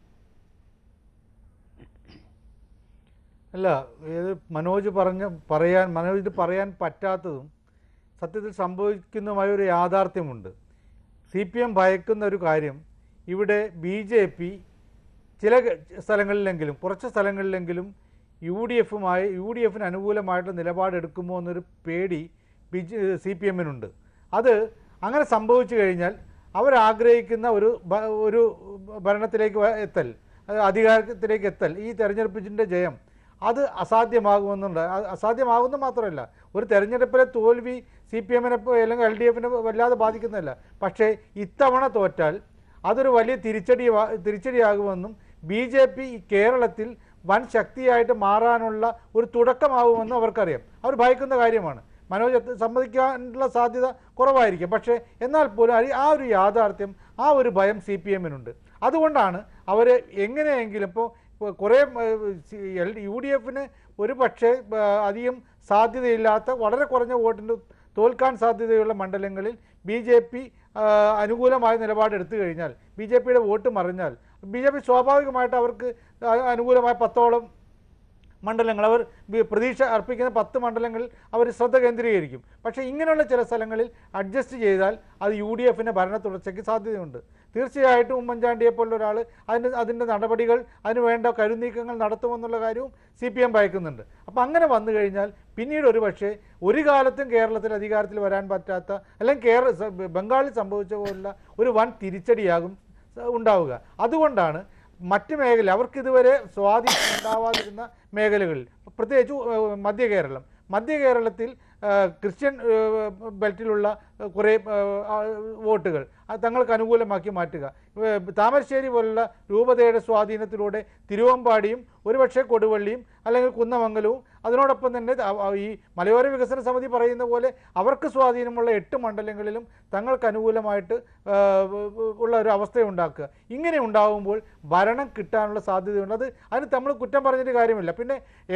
അല്ല, മനോജ് പറയാൻ പറ്റാത്തതും സത്യത്തിൽ സംഭവിക്കുന്നതുമായ ഒരു യാഥാർത്ഥ്യമുണ്ട്. CPM ഭയക്കുന്ന ഒരു കാര്യം, ഇവിടെ BJP ചില സ്ഥലങ്ങളിലെങ്കിലും, കുറച്ച് സ്ഥലങ്ങളിലെങ്കിലും UDFിന് അനുകൂലമായിട്ടുള്ള നിലപാടെടുക്കുമോ എന്നൊരു പേടി CPM-നുണ്ട്. അത് അങ്ങനെ സംഭവിച്ചു കഴിഞ്ഞാൽ അവരാഗ്രഹിക്കുന്ന ഒരു ഭരണത്തിലേക്ക് എത്തൽ, അധികാരത്തിലേക്ക് എത്തൽ, ഈ തെരഞ്ഞെടുപ്പിൻ്റെ ജയം അത് അസാധ്യമാകുമെന്നുണ്ട്. അസാധ്യമാകുന്ന മാത്രമല്ല, ഒരു തെരഞ്ഞെടുപ്പിലെ തോൽവി CPM-നെ അല്ലെങ്കിൽ LDF-നെ വല്ലാതെ ബാധിക്കുന്നില്ല. പക്ഷേ ഇത്തവണ തോറ്റാൽ അതൊരു വലിയ തിരിച്ചടിയാകുമെന്നും BJP കേരളത്തിൽ വൻ ശക്തിയായിട്ട് മാറാനുള്ള ഒരു തുടക്കമാകുമെന്നും അവർക്കറിയാം. അവർ ഭയക്കുന്ന കാര്യമാണ്. മനോജ് സമ്മതിക്കാനുള്ള സാധ്യത കുറവായിരിക്കും. പക്ഷേ എന്നാൽ പോലും ആ ഒരു യാഥാർത്ഥ്യം, ആ ഒരു ഭയം CPM-നുണ്ട്. അതുകൊണ്ടാണ് അവർ എങ്ങനെയെങ്കിലും ഇപ്പോൾ കുറേ UDF-ന് ഒരു പക്ഷേ അധികം സാധ്യതയില്ലാത്ത വളരെ കുറഞ്ഞ വോട്ടിന് തോൽക്കാൻ സാധ്യതയുള്ള മണ്ഡലങ്ങളിൽ BJP അനുകൂലമായ നിലപാടെടുത്തു കഴിഞ്ഞാൽ, BJP-യുടെ വോട്ട് മറിഞ്ഞാൽ, BJP സ്വാഭാവികമായിട്ട് അവർക്ക് അനുകൂലമായ 10ഓളം മണ്ഡലങ്ങൾ, അവർ പ്രതീക്ഷ അർപ്പിക്കുന്ന 10 മണ്ഡലങ്ങളിൽ അവർ ശ്രദ്ധ കേന്ദ്രീകരിക്കും. പക്ഷേ ഇങ്ങനെയുള്ള ചില സ്ഥലങ്ങളിൽ അഡ്ജസ്റ്റ് ചെയ്താൽ അത് UDF-ന് ഭരണ തുടർച്ചയ്ക്ക് സാധ്യതയുണ്ട്. തീർച്ചയായിട്ടും ഉമ്മൻചാണ്ടിയെ പോലുള്ള ഒരാൾ അതിൻ്റെ നടപടികൾ, അതിന് വേണ്ട കരുനീക്കങ്ങൾ നടത്തുമെന്നുള്ള കാര്യവും CPM ഭയക്കുന്നുണ്ട്. അപ്പോൾ അങ്ങനെ വന്നു കഴിഞ്ഞാൽ പിന്നീട് ഒരു പക്ഷേ ഒരു കാലത്തും കേരളത്തിൽ അധികാരത്തിൽ വരാൻ പറ്റാത്ത, അല്ലെങ്കിൽ ബംഗാളിൽ സംഭവിച്ച പോലുള്ള ഒരു വൻ തിരിച്ചടിയാകും ഉണ്ടാവുക. അതുകൊണ്ടാണ് മറ്റ് മേഖല, അവർക്കിതുവരെ സ്വാധീനം ഉണ്ടാവാതിരുന്ന മേഖലകളിൽ, പ്രത്യേകിച്ച് മധ്യ കേരളത്തിൽ ക്രിസ്ത്യൻ ബെൽറ്റിലുള്ള കുറേ വോട്ടുകൾ തങ്ങൾക്ക് അനുകൂലമാക്കി മാറ്റുക. താമരശ്ശേരി പോലുള്ള രൂപതയുടെ സ്വാധീനത്തിലൂടെ തിരുവമ്പാടിയും ഒരുപക്ഷെ കൊടുവള്ളിയും അല്ലെങ്കിൽ കുന്നമംഗലവും, അതിനോടൊപ്പം തന്നെ ഈ മലയോര വികസന സമിതി പറയുന്ന പോലെ അവർക്ക് സ്വാധീനമുള്ള 8 മണ്ഡലങ്ങളിലും തങ്ങൾക്ക് അനുകൂലമായിട്ട് ഉള്ള ഒരു അവസ്ഥയുണ്ടാക്കുക. ഇങ്ങനെ ഉണ്ടാകുമ്പോൾ ഭരണം കിട്ടാനുള്ള സാധ്യതയുണ്ട്. അതിന് നമ്മൾ കുറ്റം പറഞ്ഞിട്ട് കാര്യമില്ല. പിന്നെ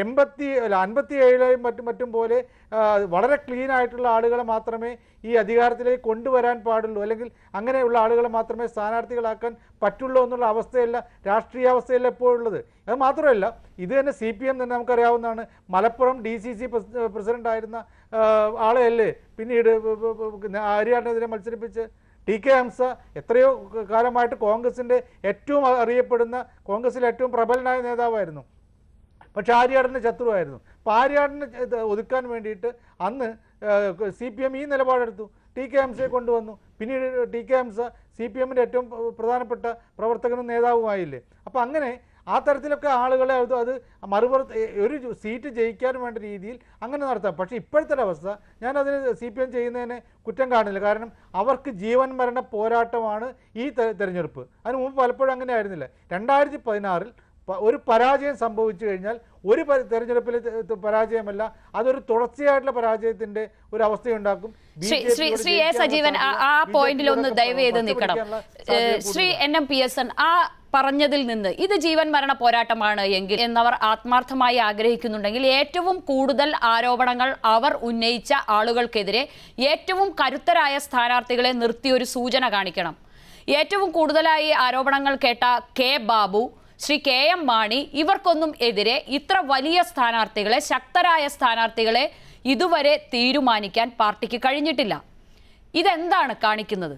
57 മറ്റും പോലെ വളരെ ക്ലീൻ ആയിട്ടുള്ള ആളുകളെ മാത്രമേ ഈ അധികാരത്തിലേക്ക് കൊണ്ടുവരാൻ പാടുള്ളൂ, അല്ലെങ്കിൽ അങ്ങനെയുള്ള ആളുകളെ മാത്രമേ സ്ഥാനാർത്ഥികളാക്കാൻ പറ്റുള്ളൂ എന്നുള്ള അവസ്ഥയല്ല, രാഷ്ട്രീയ അവസ്ഥയല്ല എപ്പോഴുള്ളത്. അത് മാത്രമല്ല, ഇത് തന്നെ CPM തന്നെ നമുക്കറിയാവുന്നതാണ്. മലപ്പുറം DCC പ്രസിഡൻ്റായിരുന്ന ആളെയല്ലേ പിന്നീട് ആര്യാടിനെതിരെ മത്സരിപ്പിച്ച് TK ഹംസ എത്രയോ കാലമായിട്ട് കോൺഗ്രസിൻ്റെ ഏറ്റവും അറിയപ്പെടുന്ന, കോൺഗ്രസിലെ ഏറ്റവും പ്രബലനായ നേതാവായിരുന്നു. പക്ഷേ ആര്യാടൻ്റെ ശത്രുവായിരുന്നു. അപ്പോൾ ആര്യാടനെ ഒതുക്കാൻ വേണ്ടിയിട്ട് അന്ന് CPM ഈ നിലപാടെടുത്തു, TK ഹംസയെ കൊണ്ടുവന്നു. പിന്നീട് TK ഹംസ CPM-ൻ്റെ ഏറ്റവും പ്രധാനപ്പെട്ട പ്രവർത്തകനും നേതാവുമായില്ലേ. അപ്പോൾ അങ്ങനെ ആ തരത്തിലൊക്കെ ആളുകളെ അത് മറുപുറത്ത് ഒരു സീറ്റ് ജയിക്കാൻ വേണ്ട രീതിയിൽ അങ്ങനെ നടത്താം. പക്ഷേ ഇപ്പോഴത്തെ അവസ്ഥ ഞാനതിന് CPM ചെയ്യുന്നതിനെ കുറ്റം കാണില്ല. കാരണം അവർക്ക് ജീവൻ മരണ പോരാട്ടമാണ് ഈ തെരഞ്ഞെടുപ്പ്. അതിന് മുമ്പ് പലപ്പോഴും അങ്ങനെ ആയിരുന്നില്ല. 2016-ൽ ഒരു പരാജയം സംഭവിച്ചു കഴിഞ്ഞാൽ ഒരു തെരഞ്ഞെടുപ്പിലെ പരാജയമല്ല, അതൊരു തുടർച്ചയായിട്ടുള്ള പരാജയത്തിന്റെ ഒരു അവസ്ഥയുണ്ടാക്കും. ശ്രീ എ സജീവൻ ആ പോയിന്റിൽ ഒന്ന് ദയവ് ചെയ്ത് നിൽക്കണം. ശ്രീ NM PSN ആ പറഞ്ഞതിൽ നിന്ന് ഇത് ജീവൻ മരണ പോരാട്ടമാണ് എങ്കിൽ എന്നവർ ആത്മാർത്ഥമായി ആഗ്രഹിക്കുന്നുണ്ടെങ്കിൽ ഏറ്റവും കൂടുതൽ ആരോപണങ്ങൾ അവർ ഉന്നയിച്ച ആളുകൾക്കെതിരെ ഏറ്റവും കരുത്തരായ സ്ഥാനാർത്ഥികളെ നിർത്തിയൊരു സൂചന കാണിക്കണം. ഏറ്റവും കൂടുതലായി ആരോപണങ്ങൾ കേട്ട K. ബാബു, ശ്രീ KM മാണി, ഇവർക്കൊന്നും എതിരെ ഇത്ര വലിയ സ്ഥാനാർത്ഥികളെ, ശക്തരായ സ്ഥാനാർത്ഥികളെ ഇതുവരെ തീരുമാനിക്കാൻ പാർട്ടിക്ക് കഴിഞ്ഞിട്ടില്ല. ഇതെന്താണ് കാണിക്കുന്നത്?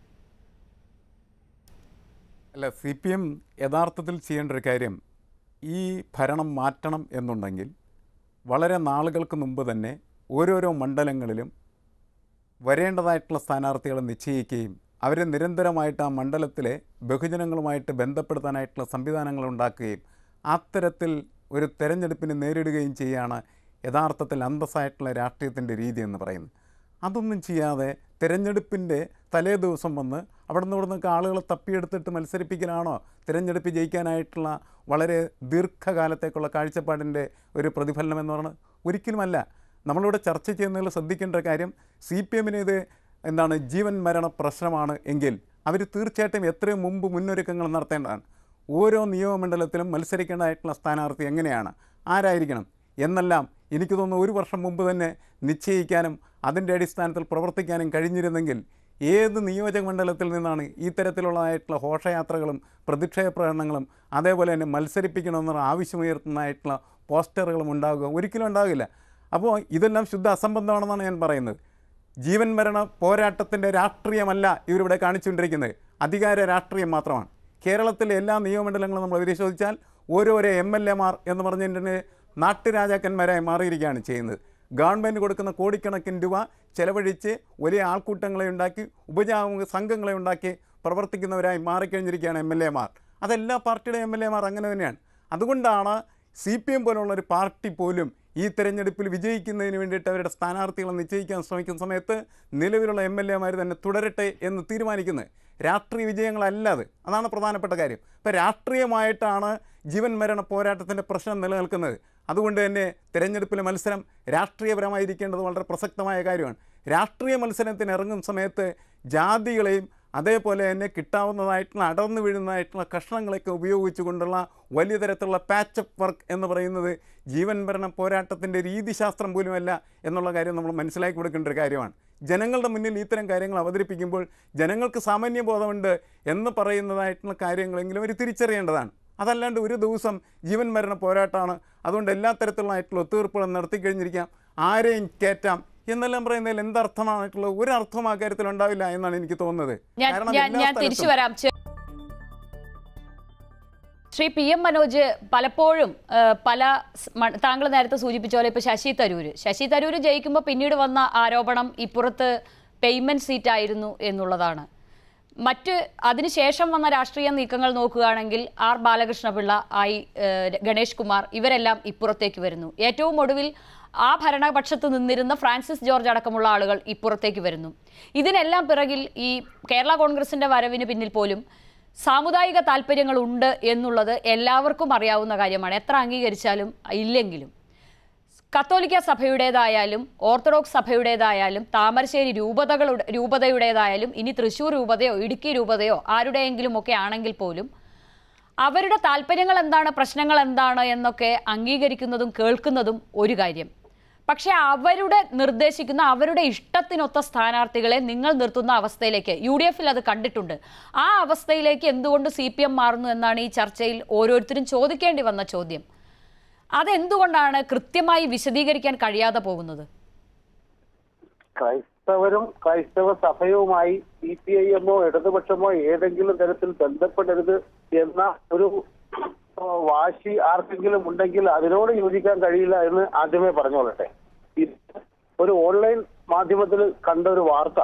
അല്ല, CPM യഥാർത്ഥത്തിൽ ചെയ്യേണ്ട ഒരു കാര്യം, ഈ ഭരണം മാറ്റണം എന്നുണ്ടെങ്കിൽ വളരെ നാളുകൾക്ക് മുമ്പ് തന്നെ ഓരോരോ മണ്ഡലങ്ങളിലും വരേണ്ടതായിട്ടുള്ള സ്ഥാനാർത്ഥികളെ നിശ്ചയിക്കുകയും അവരെ നിരന്തരമായിട്ട് ആ മണ്ഡലത്തിലെ ബഹുജനങ്ങളുമായിട്ട് ബന്ധപ്പെടുത്താനായിട്ടുള്ള സംവിധാനങ്ങൾ ഉണ്ടാക്കുകയും അത്തരത്തിൽ ഒരു തെരഞ്ഞെടുപ്പിനെ നേരിടുകയും ചെയ്യുകയാണ് യഥാർത്ഥത്തിൽ അന്തസ്സായിട്ടുള്ള രാഷ്ട്രീയത്തിൻ്റെ രീതി എന്ന് പറയുന്നത്. അതൊന്നും ചെയ്യാതെ തിരഞ്ഞെടുപ്പിൻ്റെ തലേ ദിവസം വന്ന് അവിടെ നിന്നൊക്കെ ആളുകളെ തപ്പിയെടുത്തിട്ട് മത്സരിപ്പിക്കലാണോ തിരഞ്ഞെടുപ്പ് ജയിക്കാനായിട്ടുള്ള വളരെ ദീർഘകാലത്തേക്കുള്ള കാഴ്ചപ്പാടിൻ്റെ ഒരു പ്രതിഫലനം എന്ന് പറയുന്നത്? ഒരിക്കലുമല്ല. നമ്മളിവിടെ ചർച്ച ചെയ്യുന്നതിൽ ശ്രദ്ധിക്കേണ്ട കാര്യം, CPM-ന് ഇത് ജീവൻ മരണ പ്രശ്നമാണ് എങ്കിൽ അവർ തീർച്ചയായിട്ടും എത്രയും മുമ്പ് മുന്നൊരുക്കങ്ങൾ നടത്തേണ്ടതാണ്. ഓരോ നിയമമണ്ഡലത്തിലും മത്സരിക്കേണ്ടതായിട്ടുള്ള സ്ഥാനാർത്ഥി എങ്ങനെയാണ്, ആരായിരിക്കണം എന്നെല്ലാം എനിക്ക് തോന്നുന്നു 1 വർഷം മുമ്പ് തന്നെ നിശ്ചയിക്കാനും അതിൻ്റെ അടിസ്ഥാനത്തിൽ പ്രവർത്തിക്കാനും കഴിഞ്ഞിരുന്നെങ്കിൽ ഏത് നിയോജക മണ്ഡലത്തിൽ നിന്നാണ് ഈ തരത്തിലുള്ളതായിട്ടുള്ള ഘോഷയാത്രകളും പ്രതിഷേധ പ്രകടനങ്ങളും അതേപോലെ തന്നെ മത്സരിപ്പിക്കണമെന്നുള്ള ആവശ്യമുയർത്തുന്നതായിട്ടുള്ള പോസ്റ്ററുകളും ഉണ്ടാകുക? ഒരിക്കലും ഉണ്ടാകില്ല. അപ്പോൾ ഇതെല്ലാം ശുദ്ധ അസംബന്ധമാണെന്നാണ് ഞാൻ പറയുന്നത്. ജീവൻ മരണ പോരാട്ടത്തിൻ്റെ രാഷ്ട്രീയമല്ല ഇവരിവിടെ കാണിച്ചുകൊണ്ടിരിക്കുന്നത്, അധികാര രാഷ്ട്രീയം മാത്രമാണ്. കേരളത്തിലെ എല്ലാ നിയമമണ്ഡലങ്ങളും നമ്മൾ പരിശോധിച്ചാൽ ഓരോരോ MLA-മാർ എന്ന് പറഞ്ഞിട്ടുണ്ടെങ്കിൽ നാട്ടുരാജാക്കന്മാരായി മാറിയിരിക്കുകയാണ് ചെയ്യുന്നത്. ഗവൺമെൻറ് കൊടുക്കുന്ന കോടിക്കണക്കിന് രൂപ ചെലവഴിച്ച് വലിയ ആൾക്കൂട്ടങ്ങളെ ഉണ്ടാക്കി ഉപജാപ സംഘങ്ങളെ ഉണ്ടാക്കി പ്രവർത്തിക്കുന്നവരായി മാറിക്കഴിഞ്ഞിരിക്കുകയാണ് MLA-മാർ. അതെല്ലാ പാർട്ടിയുടെ MLA-മാർ അങ്ങനെ തന്നെയാണ്. അതുകൊണ്ടാണ് CPM പോലുള്ളൊരു പാർട്ടി പോലും ഈ തെരഞ്ഞെടുപ്പിൽ വിജയിക്കുന്നതിന് വേണ്ടിയിട്ട് അവരുടെ സ്ഥാനാർത്ഥികളെ നിശ്ചയിക്കാൻ ശ്രമിക്കുന്ന സമയത്ത് നിലവിലുള്ള MLA-മാർ തന്നെ തുടരട്ടെ എന്ന് തീരുമാനിക്കുന്നത്. രാഷ്ട്രീയ വിജയങ്ങളല്ലാതെ, അതാണ് പ്രധാനപ്പെട്ട കാര്യം. ഇപ്പോൾ രാഷ്ട്രീയമായിട്ടാണ് ജീവൻ മരണ പോരാട്ടത്തിൻ്റെ പ്രശ്നം നിലനിൽക്കുന്നത്. അതുകൊണ്ട് തന്നെ തിരഞ്ഞെടുപ്പിലെ മത്സരം രാഷ്ട്രീയപരമായിരിക്കേണ്ടത് വളരെ പ്രസക്തമായ കാര്യമാണ്. രാഷ്ട്രീയ മത്സരത്തിന് ഇറങ്ങുന്ന സമയത്ത് ജാതികളെയും അതേപോലെ തന്നെ കിട്ടാവുന്നതായിട്ടുള്ള അടർന്നു വീഴുന്നതായിട്ടുള്ള കഷ്ണങ്ങളൊക്കെ ഉപയോഗിച്ചുകൊണ്ടുള്ള വലിയ തരത്തിലുള്ള പാച്ചപ്പ് വർക്ക് എന്ന് പറയുന്നത് ജീവൻ മരണ പോരാട്ടത്തിൻ്റെ രീതിശാസ്ത്രം പോലുമല്ല എന്നുള്ള കാര്യം നമ്മൾ മനസ്സിലാക്കി കൊടുക്കേണ്ട ഒരു കാര്യമാണ്. ജനങ്ങളുടെ മുന്നിൽ ഇത്തരം കാര്യങ്ങൾ അവതരിപ്പിക്കുമ്പോൾ ജനങ്ങൾക്ക് സാമാന്യബോധമുണ്ട് എന്ന് പറയുന്നതായിട്ടുള്ള കാര്യങ്ങളെങ്കിലും അവർ തിരിച്ചറിയേണ്ടതാണ്. അതല്ലാണ്ട് ഒരു ദിവസം ജീവൻ മരണ പോരാട്ടമാണ്, അതുകൊണ്ട് എല്ലാ തരത്തിലുള്ളതായിട്ടുള്ള ഒത്തുതീർപ്പുകളും നടത്തിക്കഴിഞ്ഞിരിക്കാം, ആരെയും കയറ്റാം എന്നെല്ലാം പറയുന്നതിൽ എന്തർത്ഥമായിട്ടുള്ള ഒരു അർത്ഥം ആ കാര്യത്തിൽ ഉണ്ടാവില്ല എന്നാണ് എനിക്ക് തോന്നുന്നത്. ഞാൻ തിരിച്ചു വരാം. ശ്രീ PM മനോജ്, പലപ്പോഴും താങ്കൾ നേരത്തെ സൂചിപ്പിച്ച പോലെ ഇപ്പോൾ ശശി തരൂർ ജയിക്കുമ്പോൾ പിന്നീട് വന്ന ആരോപണം ഇപ്പുറത്ത് പേയ്മെന്റ് സീറ്റ് ആയിരുന്നു എന്നുള്ളതാണ്. അതിനുശേഷം വന്ന രാഷ്ട്രീയ നീക്കങ്ങൾ നോക്കുകയാണെങ്കിൽ R ബാലകൃഷ്ണപിള്ള, ഗണേഷ് കുമാർ ഇവരെല്ലാം ഇപ്പുറത്തേക്ക് വരുന്നു. ഏറ്റവും ഒടുവിൽ ആ ഭരണപക്ഷത്ത് നിന്നിരുന്ന ഫ്രാൻസിസ് ജോർജ് അടക്കമുള്ള ആളുകൾ ഇപ്പുറത്തേക്ക് വരുന്നു. ഇതിനെല്ലാം പിറകിൽ ഈ കേരള കോൺഗ്രസിന്റെ വരവിന് പിന്നിൽ പോലും സാമുദായിക താല്പര്യങ്ങൾ ഉണ്ട് എന്നുള്ളത് എല്ലാവർക്കും അറിയാവുന്ന കാര്യമാണ്, എത്ര അംഗീകരിച്ചാലും ഇല്ലെങ്കിലും. കത്തോലിക്ക സഭയുടേതായാലും ഓർത്തഡോക്സ് സഭയുടേതായാലും താമരശ്ശേരി രൂപതയുടേതായാലും ഇനി തൃശ്ശൂർ രൂപതയോ ഇടുക്കി രൂപതയോ ആരുടെയെങ്കിലും ഒക്കെ ആണെങ്കിൽ പോലും അവരുടെ താല്പര്യങ്ങൾ എന്താണ്, പ്രശ്നങ്ങൾ എന്താണ് എന്നൊക്കെ അംഗീകരിക്കുന്നതും കേൾക്കുന്നതും ഒരു കാര്യം. പക്ഷേ അവരുടെ ഇഷ്ടത്തിനൊത്ത സ്ഥാനാർത്ഥികളെ നിങ്ങൾ നിർത്തുന്ന അവസ്ഥയിലേക്ക് UDF-ൽ അത് കണ്ടിട്ടുണ്ട്. ആ അവസ്ഥയിലേക്ക് എന്തുകൊണ്ട് CPM മാറുന്നു എന്നാണ് ഈ ചർച്ചയിൽ ഓരോരുത്തരും ചോദിക്കേണ്ടി വന്ന ചോദ്യം. അതെന്തുകൊണ്ടാണ് കൃത്യമായി വിശദീകരിക്കാൻ കഴിയാതെ പോകുന്നത്? ക്രൈസ്തവരും ക്രൈസ്തവ സഭയുമായി CPIM-ഓ ഇടതുപക്ഷമോ ഏതെങ്കിലും തരത്തിൽ ബന്ധപ്പെടരുത് എന്ന ഒരു വാശി ആർക്കെങ്കിലും ഉണ്ടെങ്കിൽ അതിനോട് യോജിക്കാൻ കഴിയില്ല എന്ന് ആദ്യമേ പറഞ്ഞോളട്ടെ. ഒരു ഓൺലൈൻ മാധ്യമത്തിൽ കണ്ട ഒരു വാർത്ത,